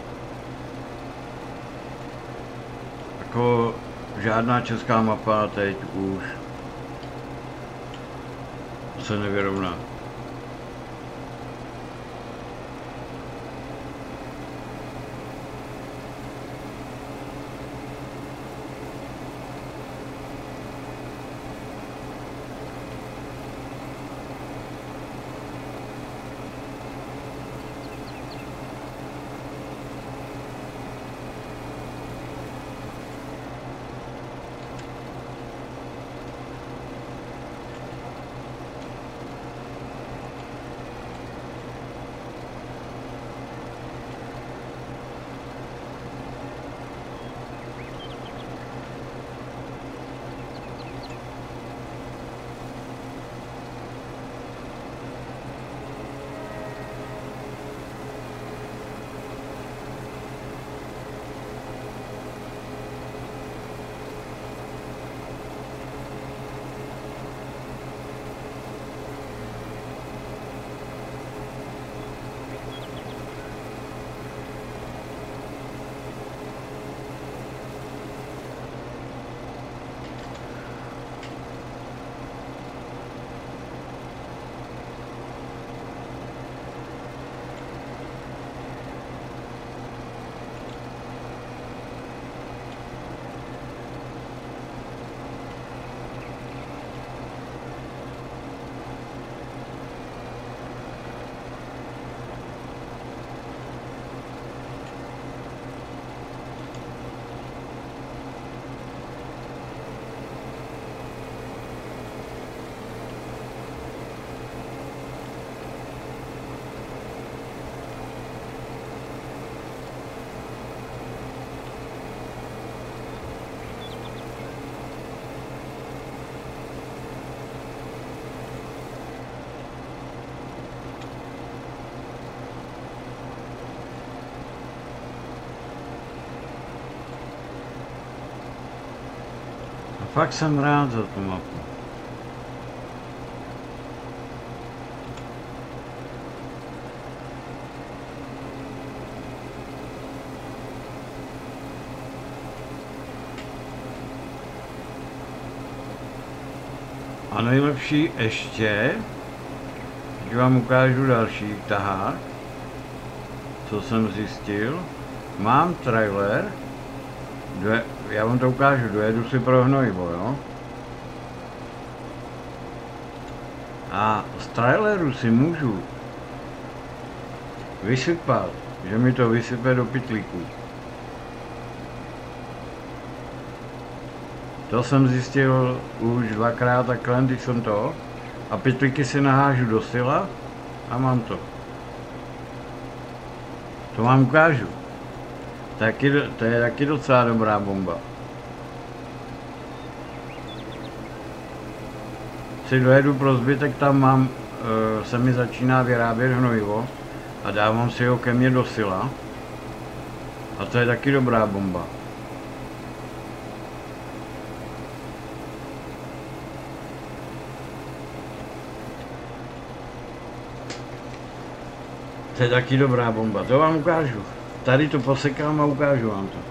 Jako žádná česká mapa teď už se nevyrovná. Fakt jsem rád za tu mapu. A nejlepší ještě, když vám ukážu další tahák, co jsem zjistil. Mám trailer, já vám to ukážu, dojedu si pro hnojivo, jo? A z traileru si můžu vysypat, že mi to vysype do pytlíku. To jsem zjistil už dvakrát takhle, když jsem to. A pytlíky si nahážu do sila a mám to. To vám ukážu. To je taky docela dobrá bomba. Si dojedu pro zbytek, tam mám, se mi začíná vyrábět hnojivo a dávám si ho ke mně do sila. A to je taky dobrá bomba. To je taky dobrá bomba, to vám ukážu. Tady to posekám a ukážu vám to.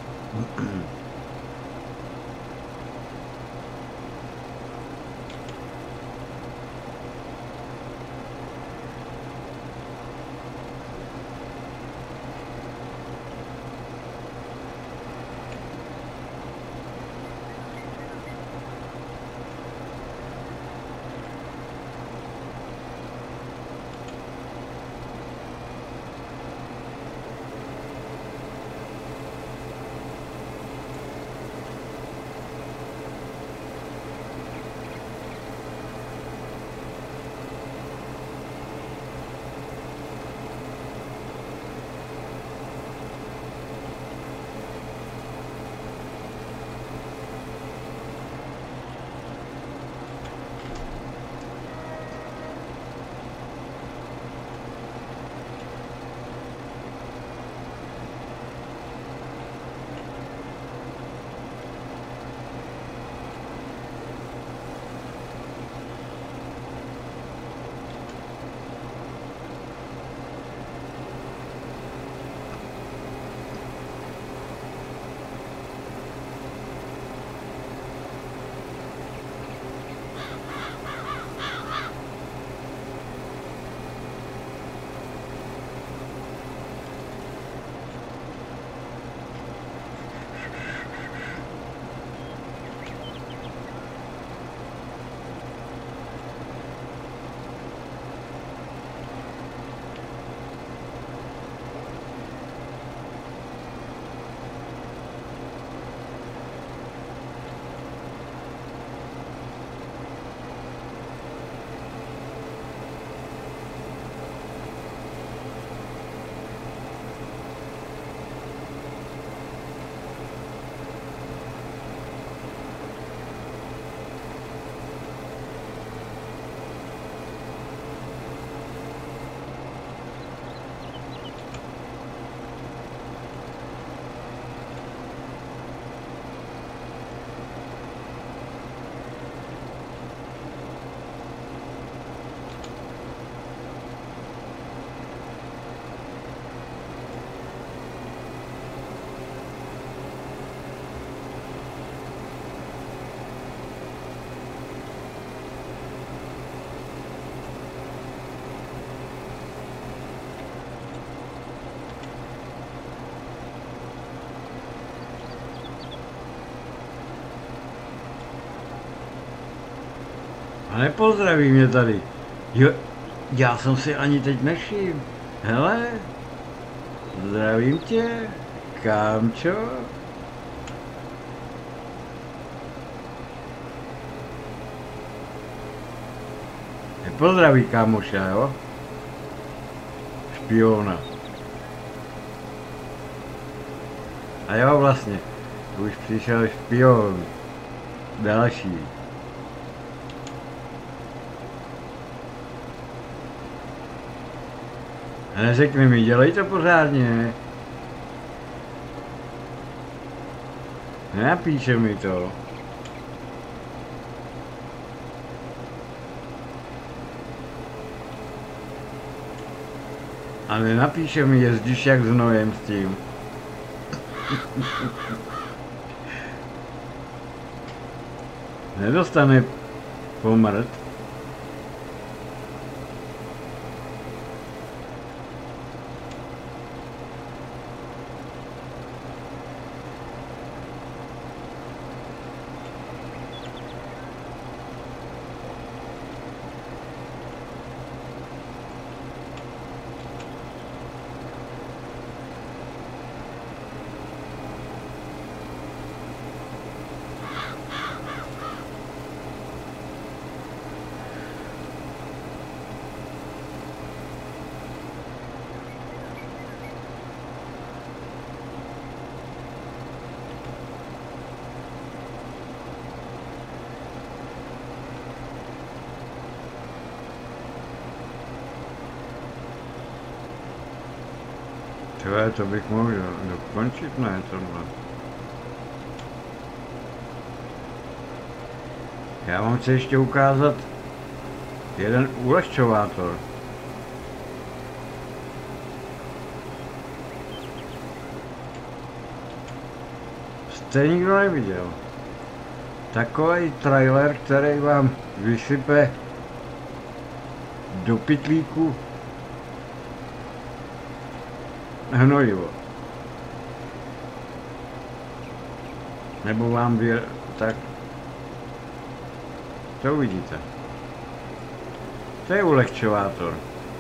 A nepozdraví mě tady. Jo, já jsem si ani teď nevšiml. Hele, zdravím tě, kámčo. Nepozdraví kámoša, jo? Špiona. A jo, vlastně, už přišel špion. Další. A neřekni mi, dělej to pořádně. Nenapíše mi to. Ale napíše mi, jezdíš jak znojem s tím. Nedostane pomrt. Tvé, to bych mohl dokončit, ne, tohle. Já vám chci ještě ukázat jeden ulehčovátor. Jste nikdo neviděl. Takový trailer, který vám vysype do pytlíku hnojivo. Nebo vám tak to uvidíte. To je ulehčovátor.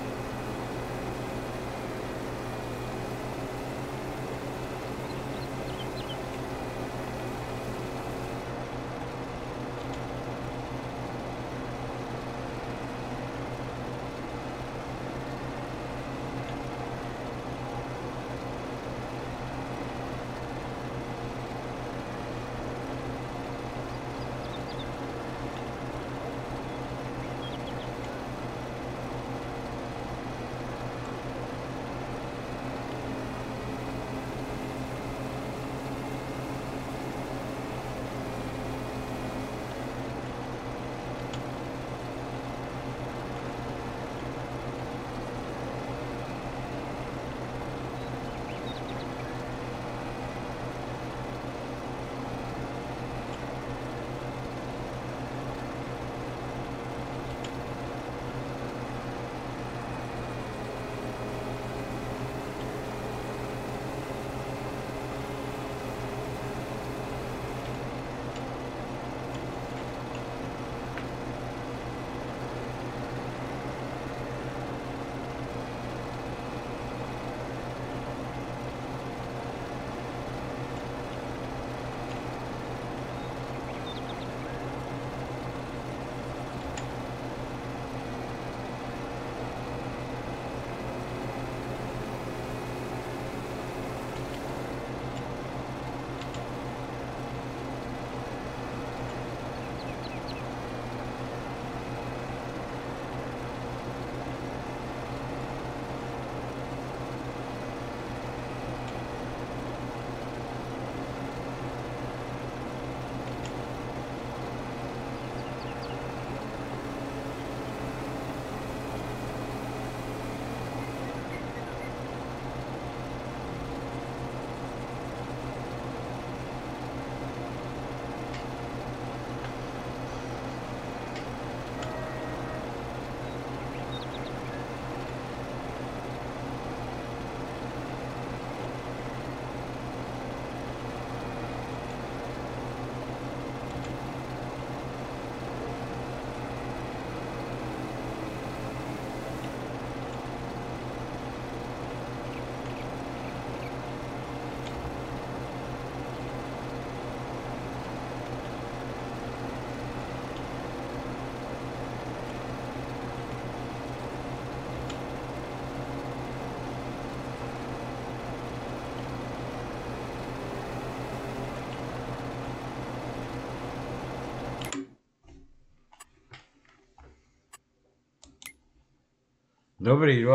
Dobrý,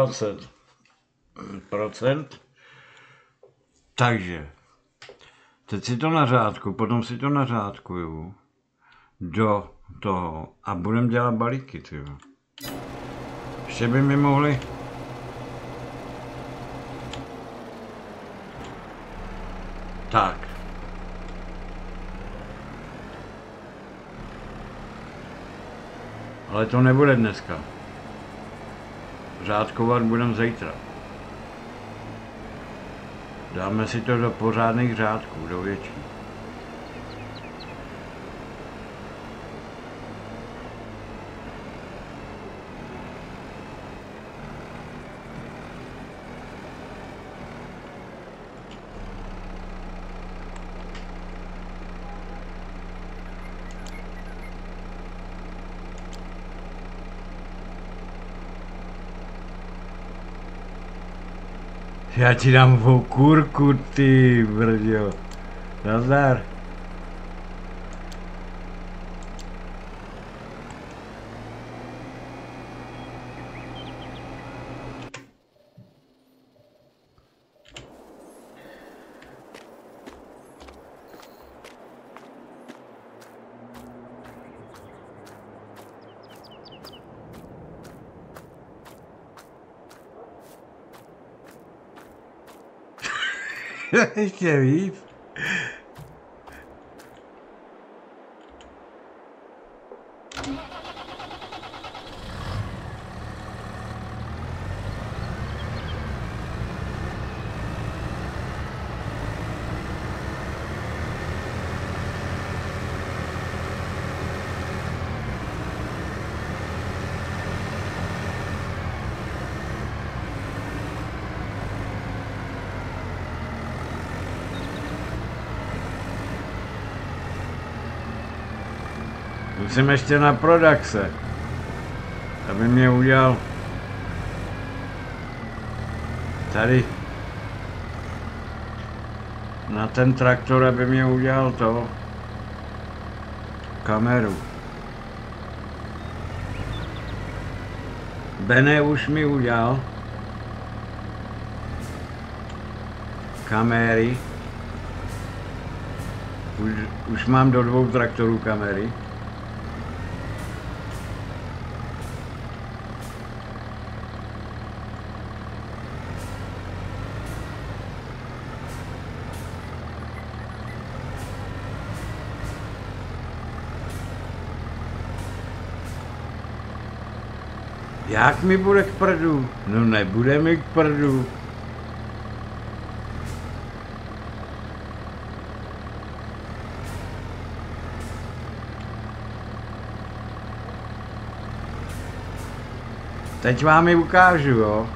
20%. Takže, teď si to nařádku, potom si to nařádkuju do toho a budeme dělat balíky, tyjo. Ještě by mi mohli Tak. Ale to nebude dneska. Řádkovat budeme zítra. Dáme si to do pořádných řádků, do větších. Já ti dám okurku, ty brďo. Nazdar. Ještě víc. Musím ještě na produkce, aby mě udělal tady na ten traktor, aby mě udělal to kameru. Bene už mi udělal kamery. Už mám do 2 traktorů kamery. Jak mi bude k prdu? No nebude mi k prdu. Teď vám ji ukážu, jo.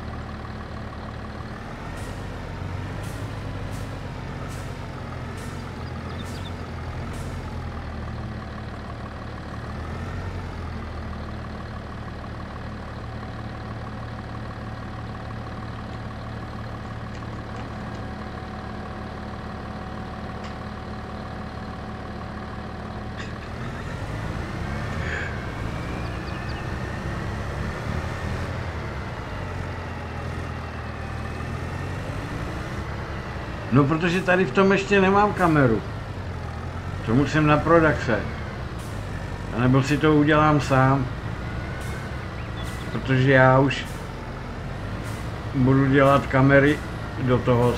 No protože tady v tom ještě nemám kameru. To musím na produkce. A nebo si to udělám sám. Protože já už budu dělat kamery do toho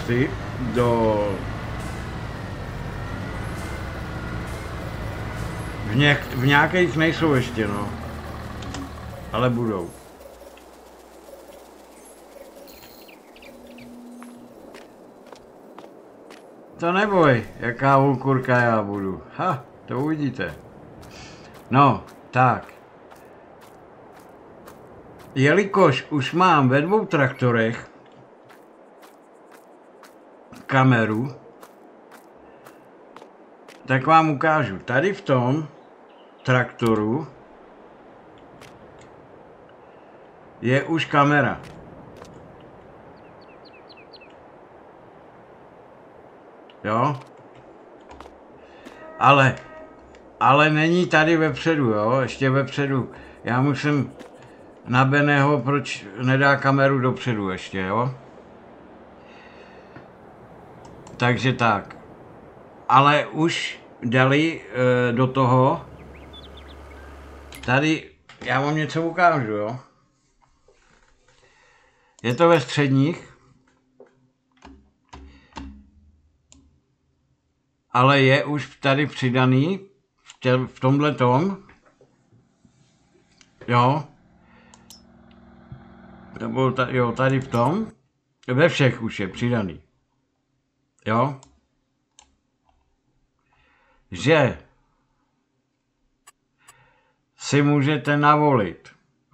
v nějakých nejsou ještě, no. Ale budou. To neboj, jaká okurka já budu. Ha, to uvidíte. No, tak. Jelikož už mám ve 2 traktorech kameru, tak vám ukážu. Tady v tom traktoru je už kamera. Jo? Ale není tady vepředu, jo? Ještě vepředu. Já musím na Beného, proč nedá kameru dopředu ještě, jo? Takže tak. Ale už dali do toho. Tady, já vám něco ukážu, jo? Je to ve středních. ale je už tady přidaný v tomhle tom, jo, nebo jo, tady v tom, ve všech už je přidaný, jo, že si můžete navolit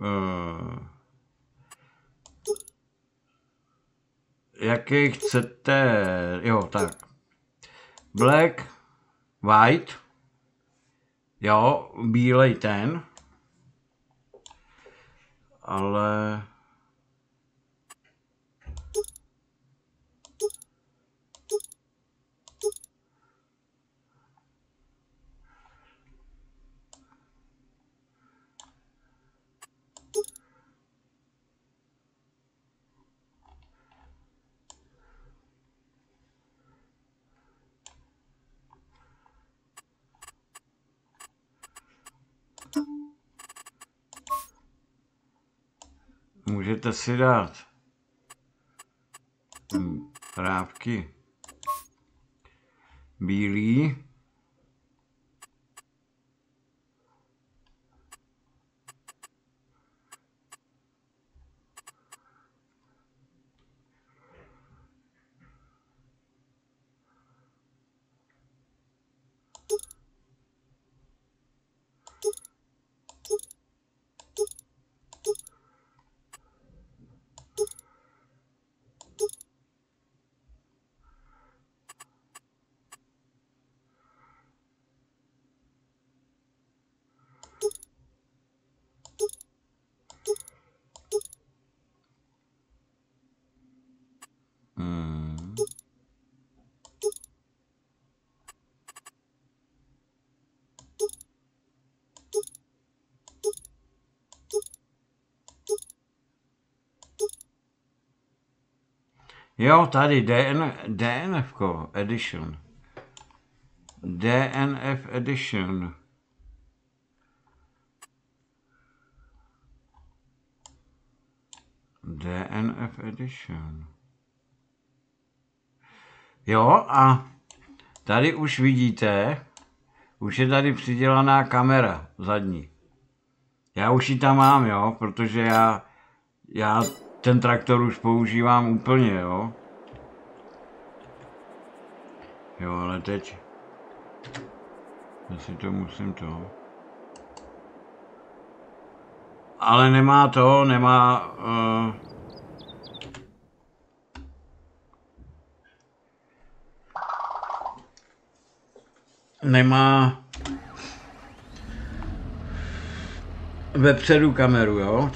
jaký chcete, jo, tak, black, white, jo, bílej ten, ale můžete si dát právky bílý, jo, tady DNF edition. DNF edition. DNF edition. Jo, a tady už vidíte, už je tady přidělaná kamera zadní. Já už ji tam mám, jo, protože já ten traktor už používám úplně, jo. Jo, ale teď si to musím to. Ale nemá to, nemá nemá vepředu kameru, jo,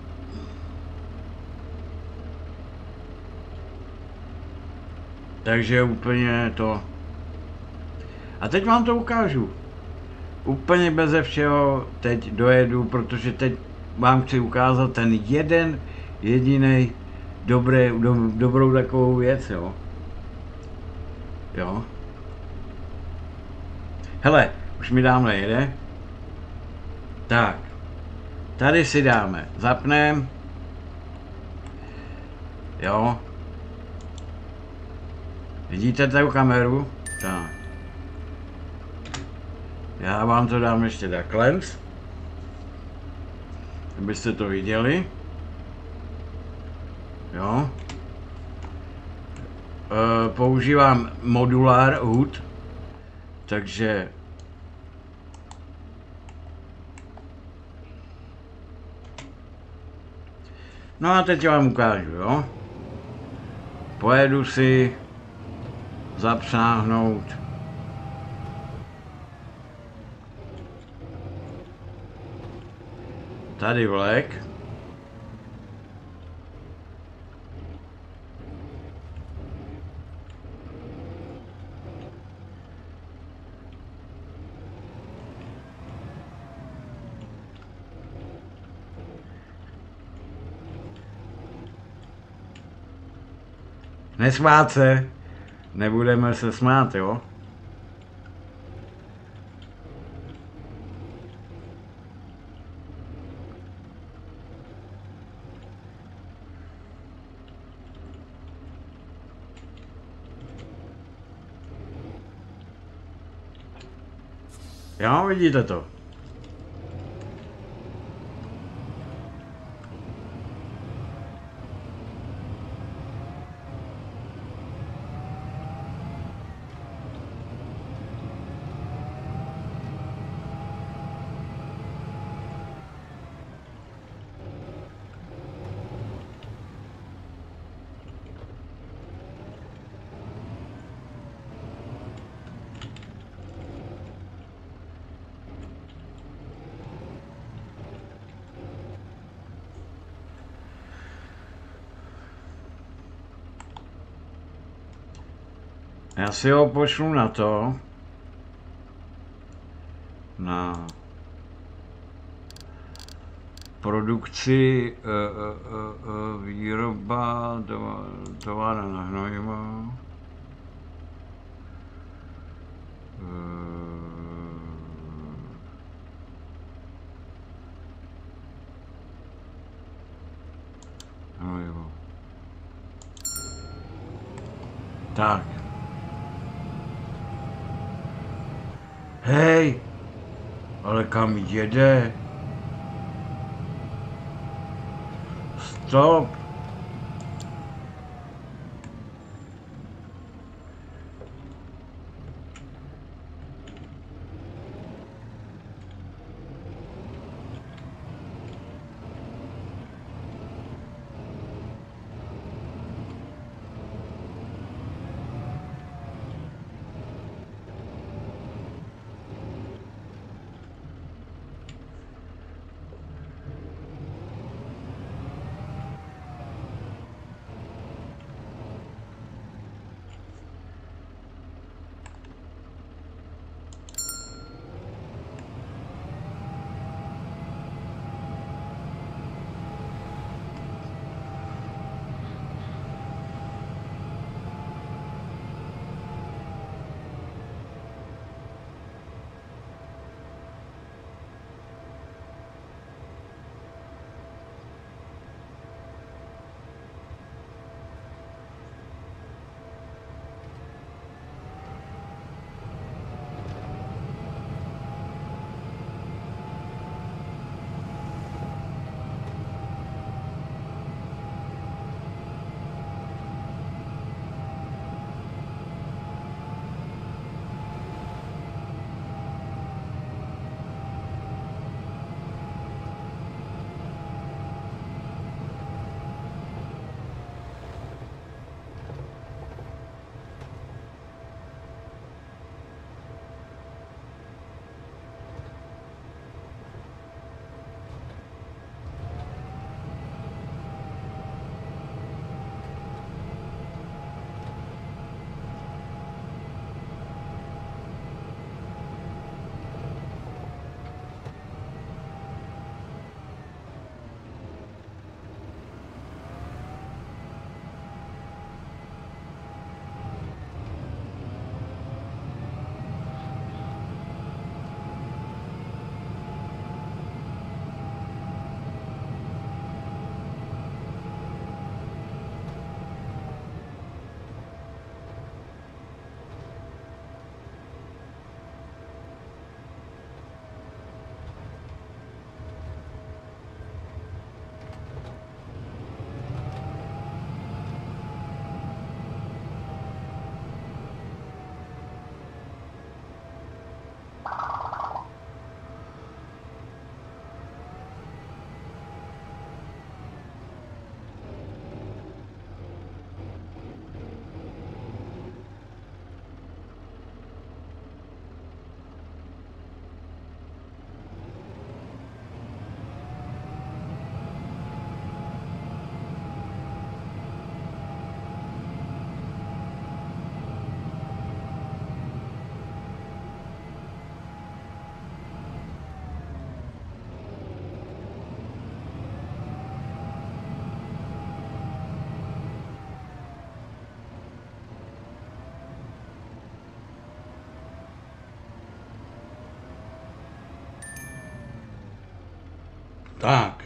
takže úplně to. A teď vám to ukážu. Úplně beze všeho teď dojedu, protože teď vám chci ukázat ten jeden jediný dobrou takovou věc, jo. Jo. Hele, už mi dám nejde. Tak. Tady si dáme, zapneme. Jo. Vidíte tu kameru? Tak. Já vám to dám ještě takhle, abyste to viděli. Jo. Používám modular HUD, takže no a teď vám ukážu, jo. Pojedu si zapsáhnout tady vlek. Nesmát se, nebudeme se smát, jo. Jo, vidíte to. Já si ho pošlu na to. Na produkci výroba továren na hnojivo. Hnojivo. Tak. Hej! Ale kam jede? Stop! Tak.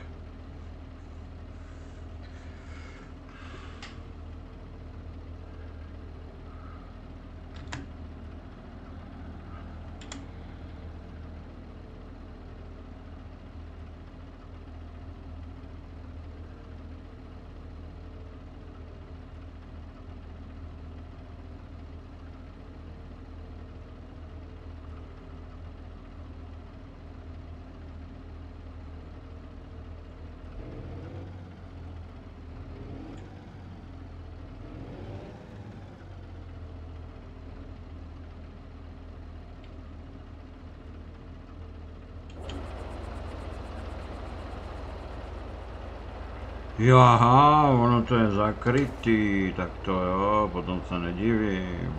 Jo, aha, ono to je zakrytý, tak to jo, potom se nedivím.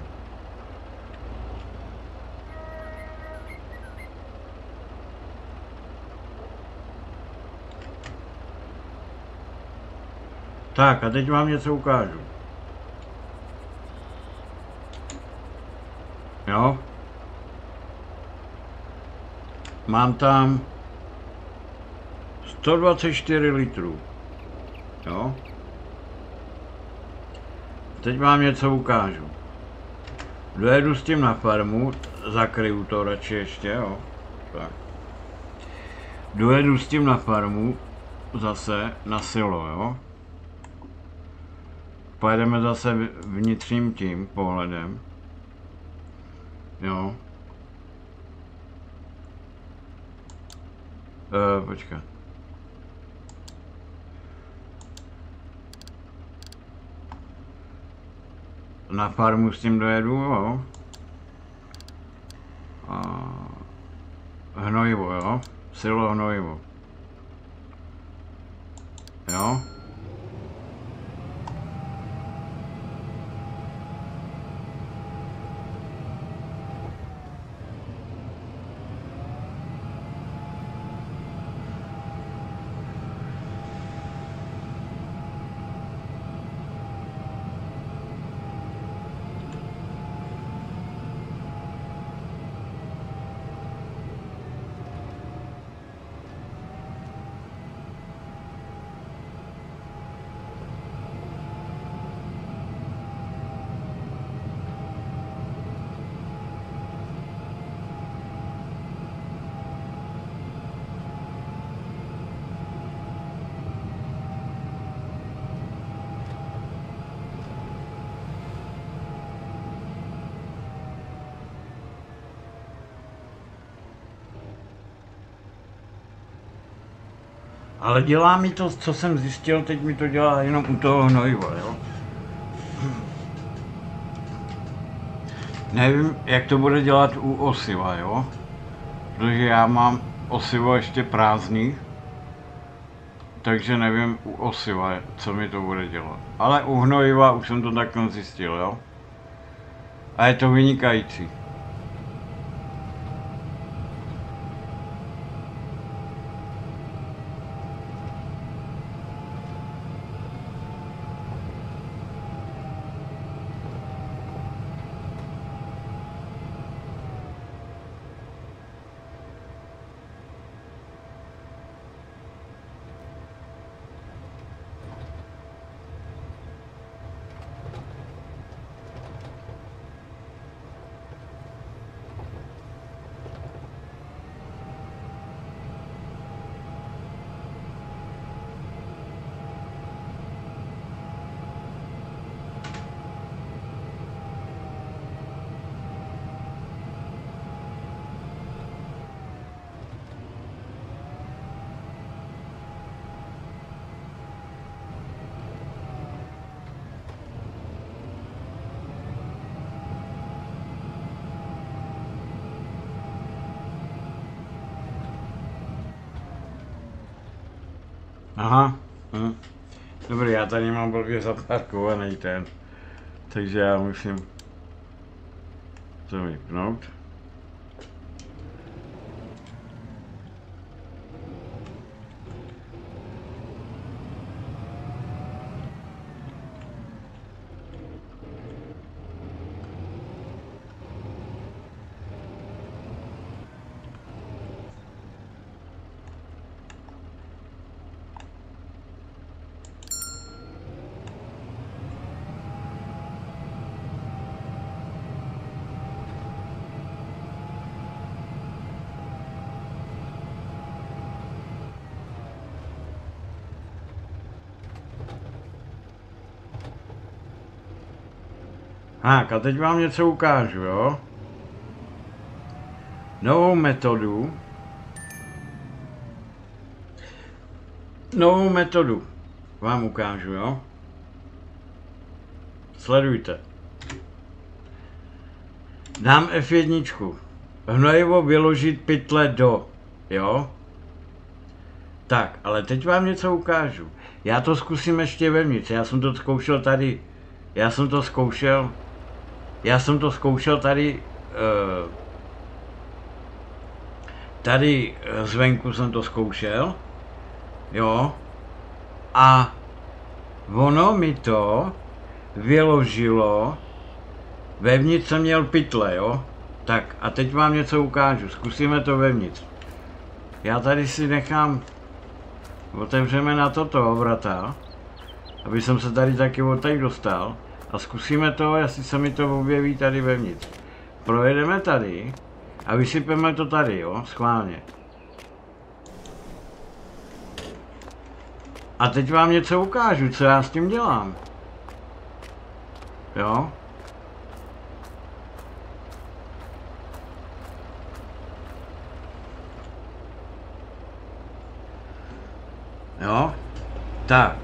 Tak a teď vám něco ukážu. Jo. Mám tam 124 litrů. Jo. Teď vám něco ukážu. Dojedu s tím na farmu, zakryju to radši ještě, jo. Tak. Dojedu s tím na farmu, zase na silo, jo. Pojedeme zase vnitřním tím pohledem. Jo. Počkat. Na farmu s tím dojedu, jo. A hnojivo, jo. Silo hnojivo. Jo. Ale dělá mi to, co jsem zjistil, teď mi to dělá jenom u toho hnojiva, jo. Nevím, jak to bude dělat u osiva, jo. Protože já mám osivo ještě prázdný. Takže nevím u osiva, co mi to bude dělat. Ale u hnojiva už jsem to takhle zjistil, jo. A je to vynikající. Aha, dobrý, já tady mám blbě zaparkovaný ten, takže já musím to vypnout. Tak a teď vám něco ukážu, jo. Novou metodu vám ukážu, jo. Sledujte. Dám F1. Hnojivo vyložit pytle do, jo. Tak, ale teď vám něco ukážu. Já to zkusím ještě vevnitř, já jsem to zkoušel tady, já jsem to zkoušel tady, tady zvenku jsem to zkoušel, jo, a ono mi to vyložilo, vevnitř jsem měl pytle, jo, tak a teď vám něco ukážu, zkusíme to vevnitř. Já tady si nechám, otevřeme na toto vrata, aby jsem se tady taky odtaď dostal a zkusíme to, jestli se mi to objeví tady vevnitř. Projedeme tady a vysypeme to tady, jo, schválně. A teď vám něco ukážu, co já s tím dělám. Jo? Jo? Tak.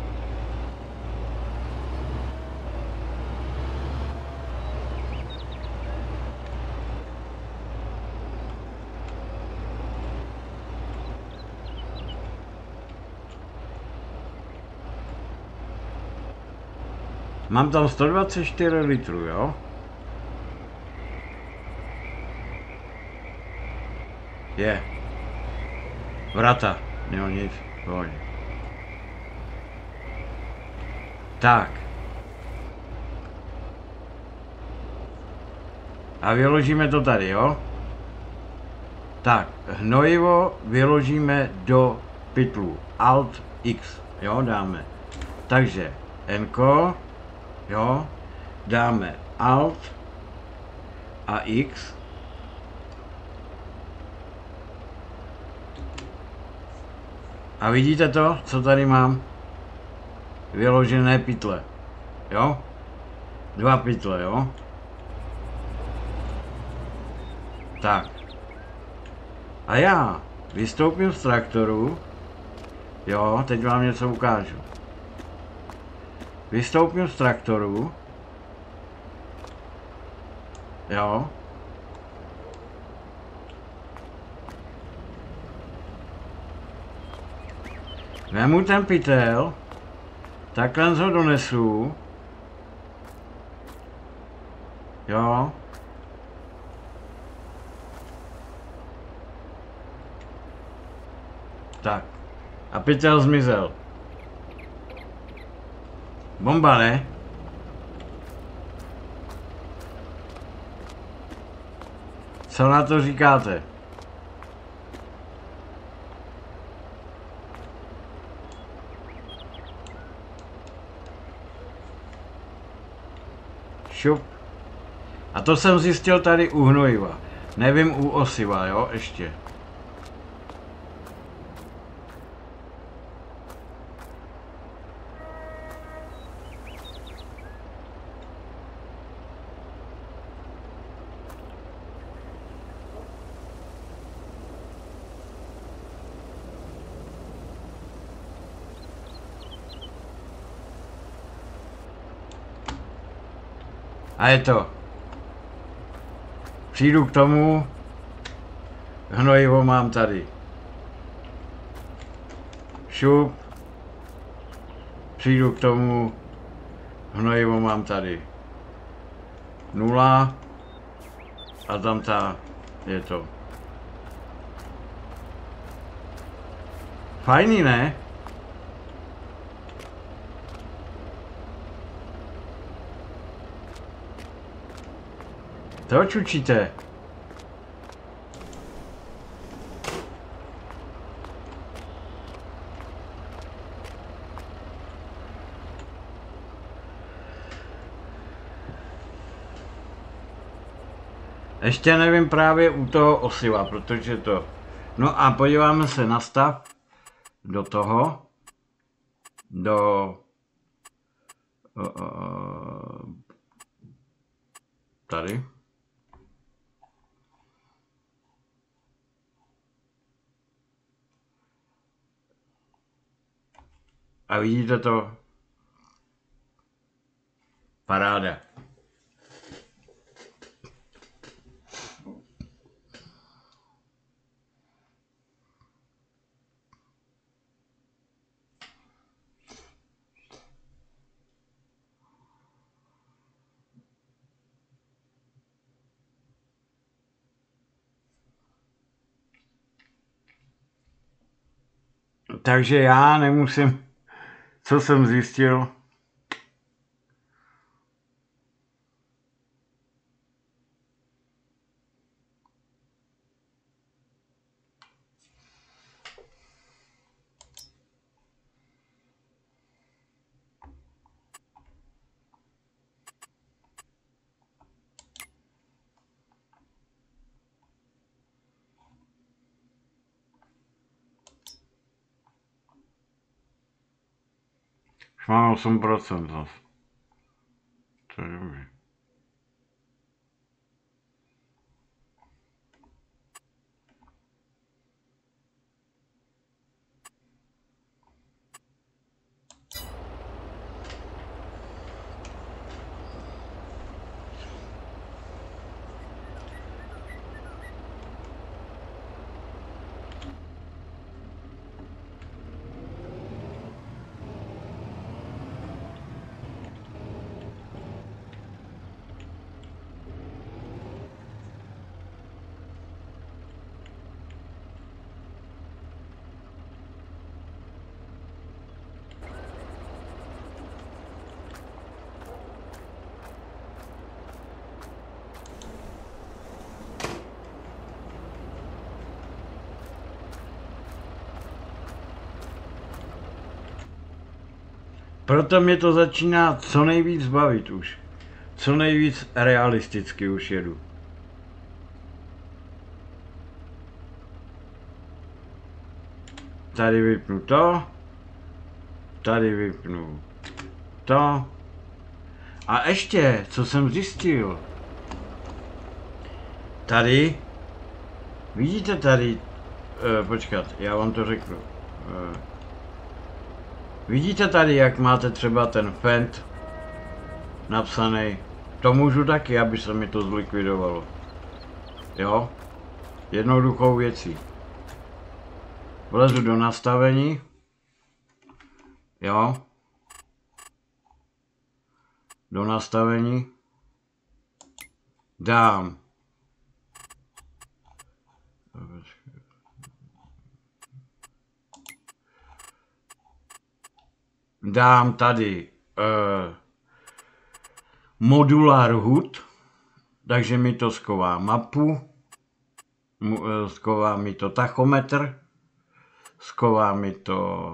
Mám tam 124 litrů, jo? Je. Vrata. Jo, nic. Pojď. Tak. A vyložíme to tady, jo? Tak, hnojivo vyložíme do pytlu. Alt X, jo, dáme. Takže, N-ko, jo, dáme Alt a X. A vidíte to, co tady mám? Vyložené pytle, jo? 2 pytle, jo? Tak. A já vystoupím z traktoru, jo, teď vám něco ukážu. Vystoupím z traktoru, jo. Vemu ten pytel, takhle ho donesu, jo. Tak. A pytel zmizel. Bomba, ne? Co na to říkáte? Šup. A to jsem zjistil tady u hnojiva. Nevím u osiva, jo, ještě. A je to. Přijdu k tomu, hnojivo mám tady. Šup. Přijdu k tomu, hnojivo mám tady. 0. A tam ta je to. Fajný, ne? To čučíte? Ještě nevím právě u toho osiva, protože to... No a podíváme se na stav do toho. Tady. A vidíte to? Paráda. Takže já nemusím, co jsem zjistil, už mám 8% zase. To je dobrý. Proto mě to začíná co nejvíc bavit už. Co nejvíc realisticky už jedu. Tady vypnu to. Tady vypnu to. A ještě, co jsem zjistil. Tady. Vidíte tady. Počkat, já vám to řeknu. Vidíte tady, jak máte třeba ten fend napsaný. To můžu taky, aby se mi to zlikvidovalo. Jo? Jednoduchou věcí. Vlezu do nastavení. Jo? Do nastavení. Dám. Dám tady modular HUD, takže mi to schová mapu, schová mi to tachometr, schová mi to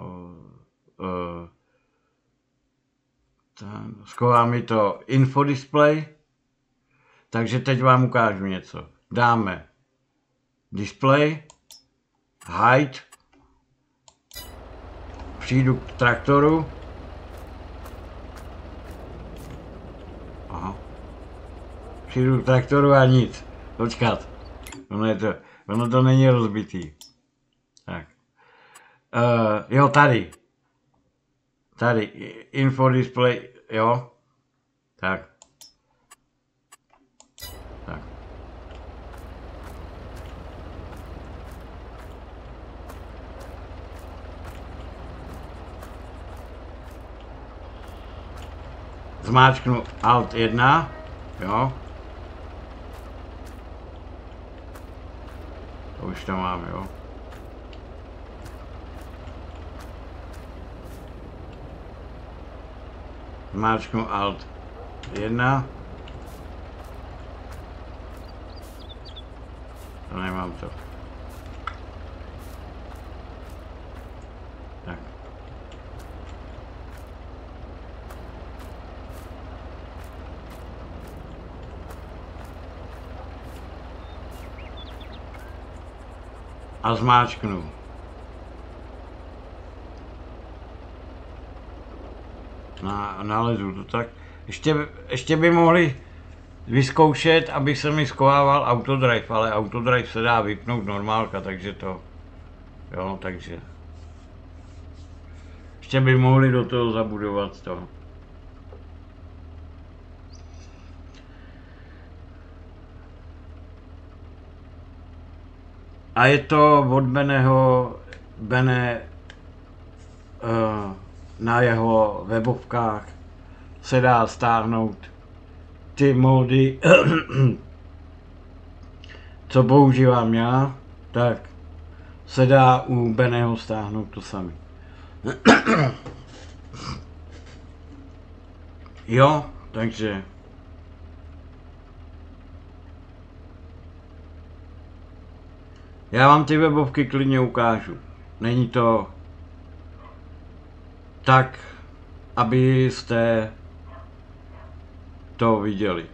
infodisplay, takže teď vám ukážu něco. Dáme display, hide, přijdu k traktoru. Aha. Přijdu k traktoru a nic. Počkat. Ono to není rozbitý. Tak. Jo, tady. Tady. Info display. Jo. Tak. Tak. Zmáčknu Alt 1, jo. To už to mám, jo. Zmáčknu Alt 1. To nemám to. Tak. A zmáčknu. Nalezu to tak. Ještě by mohli vyzkoušet, aby se mi schovával autodrive, ale autodrive se dá vypnout normálka, takže to, jo, takže ještě by mohli do toho zabudovat to. A je to od Bene na jeho webovkách se dá stáhnout ty módy, co používám já, tak se dá u Beneho stáhnout to samé. Jo, takže já vám ty webovky klidně ukážu. Není to tak, abyste to viděli.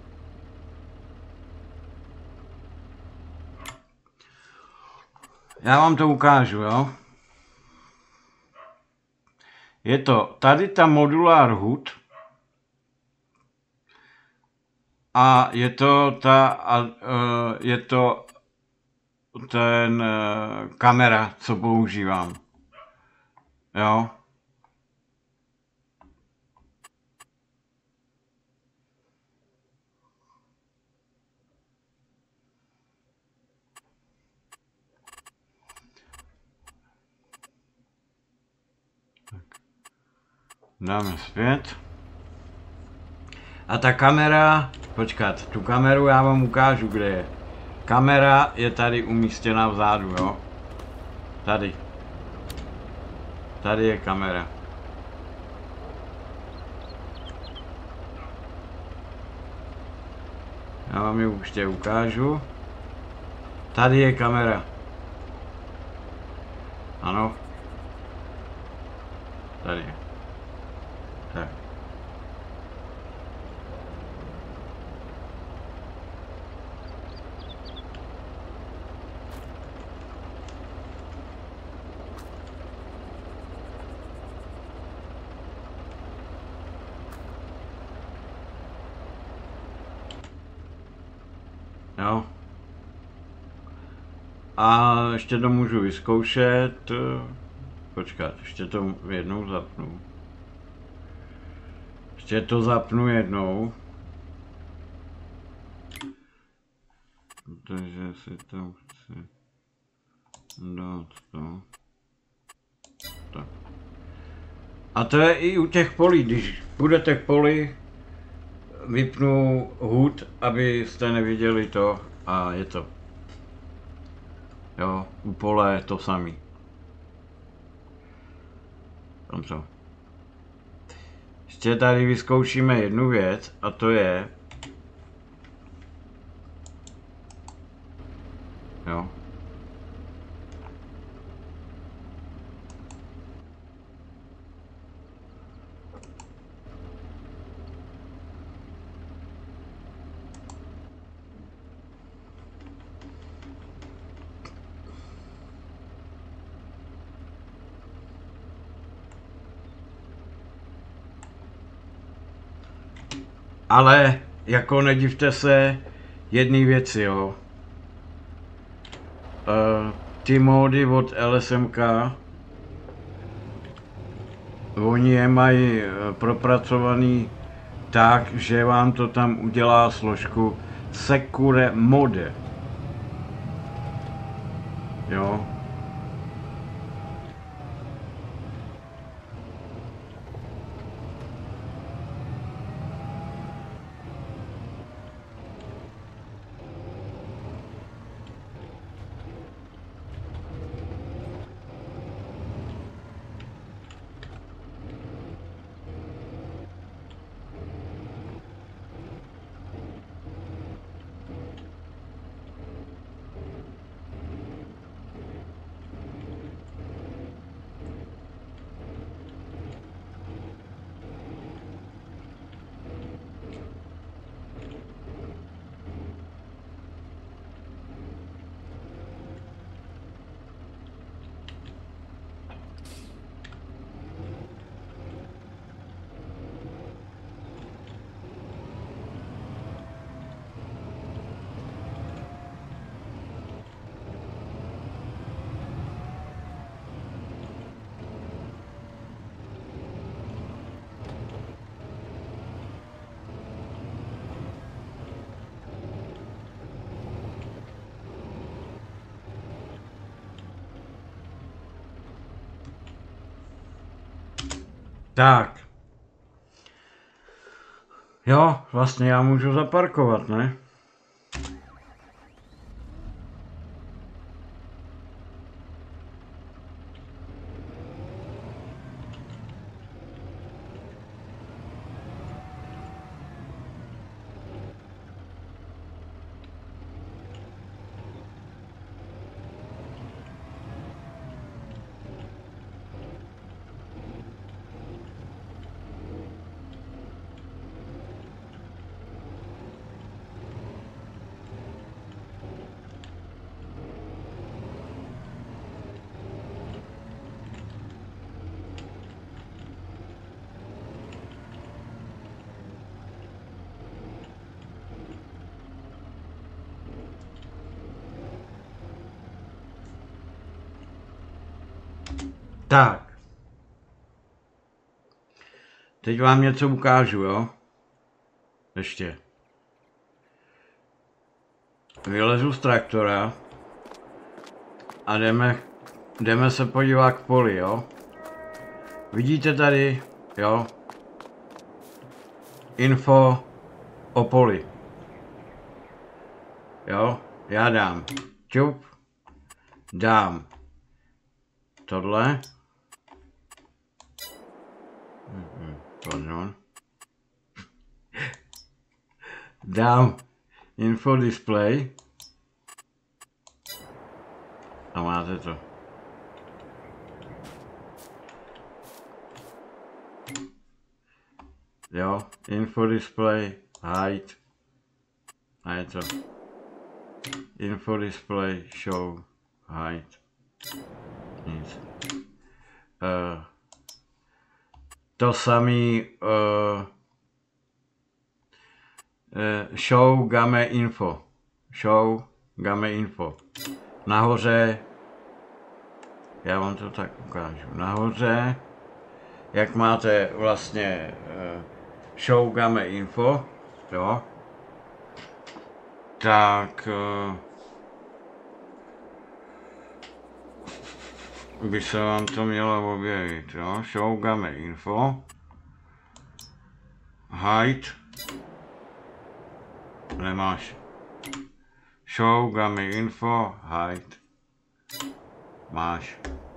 Já vám to ukážu, jo. Je to tady ta modular hood a je to ten kamera, co používám. Jo. Dáme zpět. A ta kamera, počkat, tu kameru já vám ukážu, kde je. Kamera je tady umístěna vzadu, jo. Tady. Tady je kamera. Já vám ji ještě ukážu. Tady je kamera. Ano. Tady. Tak. Jo. A ještě to můžu vyzkoušet. Počkat, ještě to jednou zapnu. Ještě to zapnu jednou. Protože si tam chci dát to. Tak. A to je i u těch polí, když budete k poli, vypnu HUD, abyste neviděli to a je to. Jo, u pole je to samý. Tam co? Ještě tady vyzkoušíme jednu věc a to je. Jo. Ale jako nedivte se jedné věci, jo. Ty módy od LSMK, oni je mají propracovaný tak, že vám to tam udělá složku Secure Mode. Jo. Tak. Jo, vlastně já můžu zaparkovat, ne? Tak. Teď vám něco ukážu, jo? Ještě. Vylezu z traktora a jdeme se podívat k poli, jo? Vidíte tady, jo? Info o poli. Jo? Já dám čup, dám tohle. Pardon. Dám info display a máte to. Jo, info display, height a je to. Info display, show, height. Nic. To samý show game info. Show game info. Nahoře, já vám to tak ukážu. Nahoře, jak máte vlastně show game info, jo, tak by se vám to mělo objevit, jo, show game info, height, nemáš, show game info, height, máš.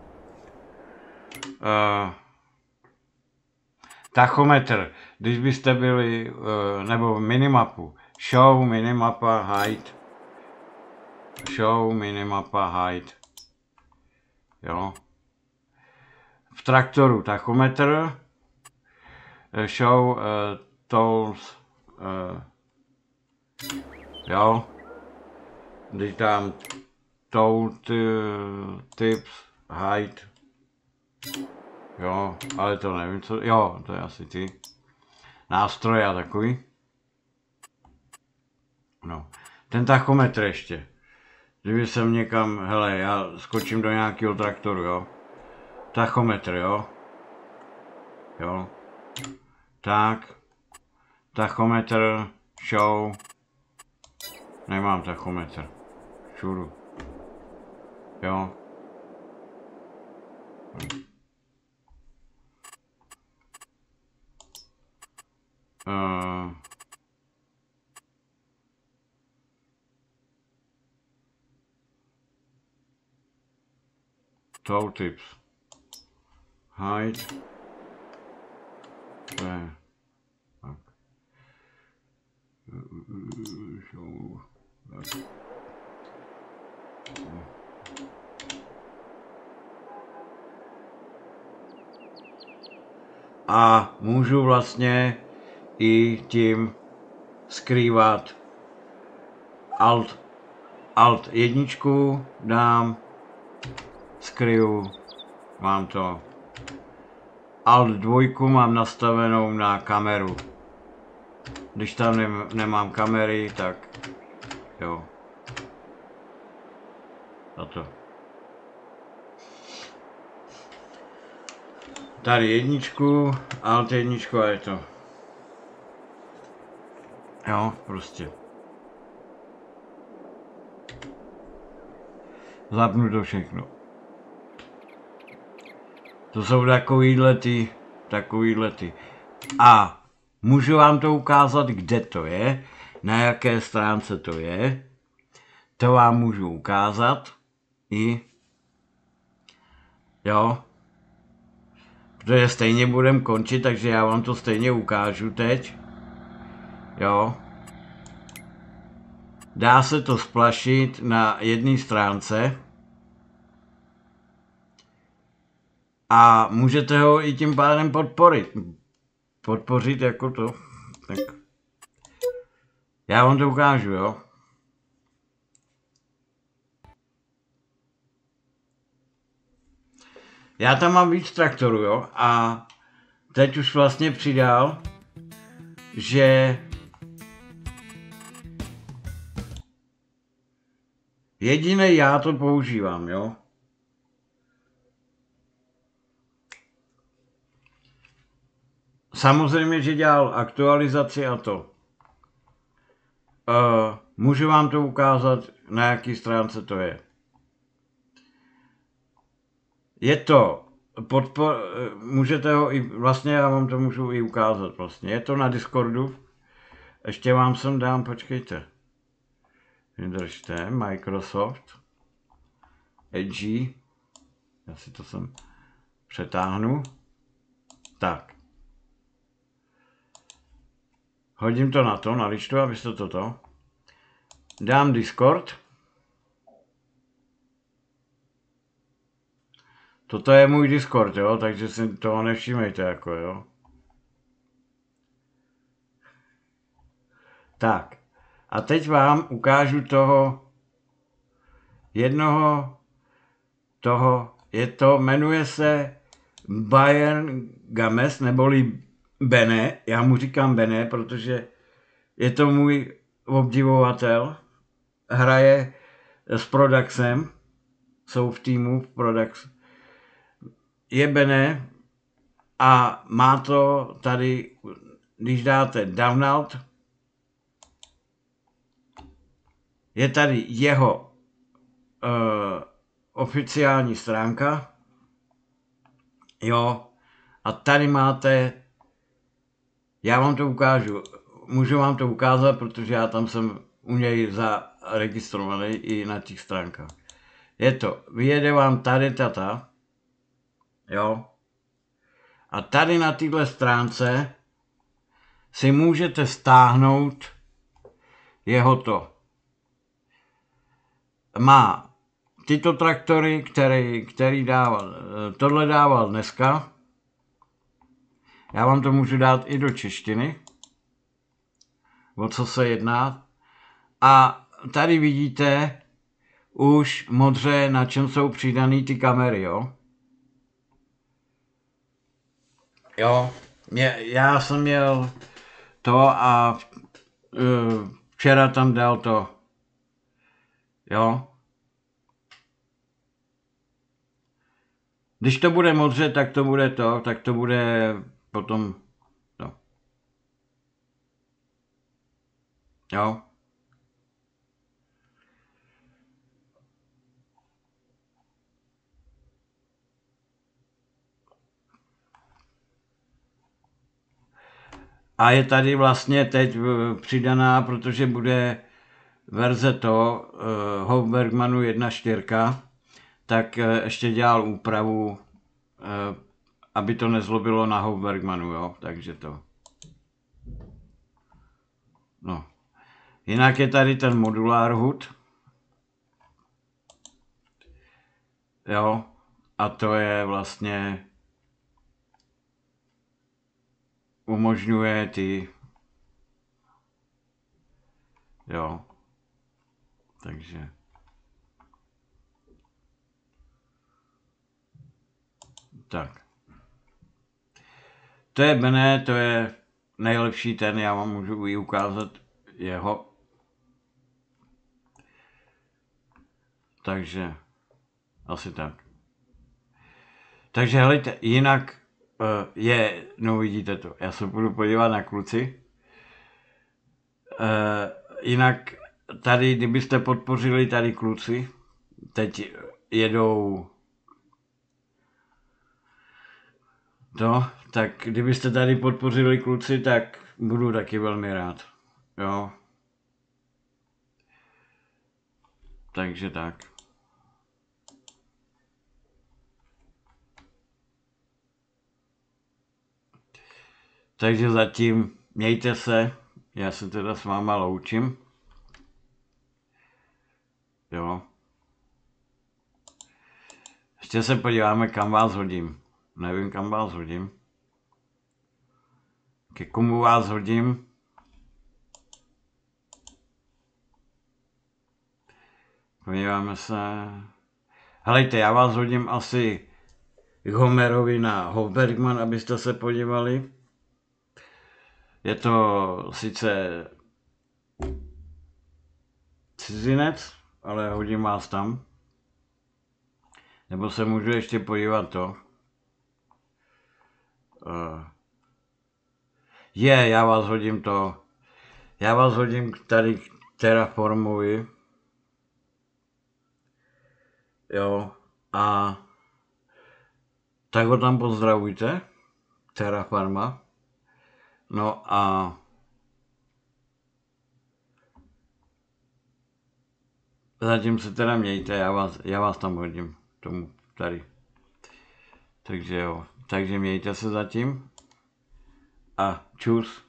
Tachometr, když byste byli, nebo minimapu, show minimapa height, show minimapa height, jo. V traktoru tachometr, show tools, jo. Když dám tool tips height, jo, ale to nevím co, jo, to je asi ty nástroje a takový. No, ten tachometr ještě. Kdyby jsem někam, hele, já skočím do nějakého traktoru, jo. Tachometr, jo. Jo. Tak. Tachometr, show. Nemám tachometr. Šudu. Jo. Tooltips. Height. Tak. A můžu vlastně i tím skrývat Alt jedničku dám, skryju, mám to. Alt 2 mám nastavenou na kameru. Když tam nemám kamery, tak jo. Tato. Tady jedničku, Alt jedničku a je to. Jo, prostě. Zapnu to všechno. To jsou takovýhle ty. A můžu vám to ukázat, kde to je, na jaké stránce to je. To vám můžu ukázat i, jo, protože stejně budeme končit, takže já vám to stejně ukážu teď. Jo. Dá se to splašit na jedné stránce. A můžete ho i tím pádem podpořit jako to. Tak. Já vám to ukážu, jo. Já tam mám víc traktorů, jo. A teď už vlastně přidal, že jediný já to používám, jo. samozřejmě, že dělal aktualizaci a to. Můžu vám to ukázat, na jaký stránce to je. Je to můžete ho i, vlastně já vám to můžu i ukázat vlastně. Je to na Discordu. Ještě vám sem dám, počkejte. Vydržte, Microsoft. Edge. Já si to sem přetáhnu. Tak. Hodím to na to, na lištu, abyste toto. Dám Discord. Toto je můj Discord, jo, takže si toho nevšímejte, jako jo. Tak. A teď vám ukážu toho jednoho jmenuje se Bayern Games, neboli Bene, já mu říkám Bene, protože je to můj obdivovatel, hraje s Produxem, jsou v týmu v Produx, je Bene a má to tady, když dáte download, je tady jeho oficiální stránka, jo, a tady máte, já vám to ukážu, můžu vám to ukázat, protože já tam jsem u něj zaregistrovaný i na těch stránkách. Je to, vyjede vám tady tata, jo, a tady na této stránce si můžete stáhnout jeho to. Má tyto traktory, který dával, tohle dával dneska. Já vám to můžu dát i do češtiny, o co se jedná. A tady vidíte už modře, na čem jsou přidané ty kamery, jo. Jo, já jsem měl to a včera tam dal to, jo. Když to bude modře, tak to bude potom to. Jo. A je tady vlastně teď přidaná, protože bude verze to Hofbergmanu 1.4, tak ještě dělal úpravu, aby to nezlobilo na Hofbergmanu, jo, takže to. No. Jinak je tady ten modulár HUD, jo, a to je vlastně, umožňuje ty, jo, takže. Tak. To je Bene, to je nejlepší ten, já vám můžu i ukázat jeho. Takže asi tak. Takže helejte, jinak je, no vidíte to, já se budu podívat na kluci. Jinak tady, kdybyste podpořili tady kluci, teď jedou to, tak kdybyste tady podpořili kluci, tak budu taky velmi rád, jo. Takže tak. Takže zatím mějte se, já se teda s váma loučím. Jo. Ještě se podíváme, kam vás hodím. Nevím, kam vás hodím. Ke komu vás hodím? Podíváme se. Helejte, já vás hodím asi k Homerovi na Hofbergman, abyste se podívali. Je to sice cizinec, ale hodím vás tam. Nebo se můžu ještě podívat to. Já vás hodím to. Já vás hodím tady k Terraformovi. Jo. A tak ho tam pozdravujte. Terraforma. No a zatím se teda mějte, já vás tam hodím tomu tady. Takže jo, takže mějte se zatím a čus.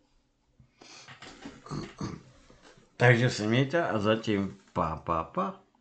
Takže se mějte a zatím pa.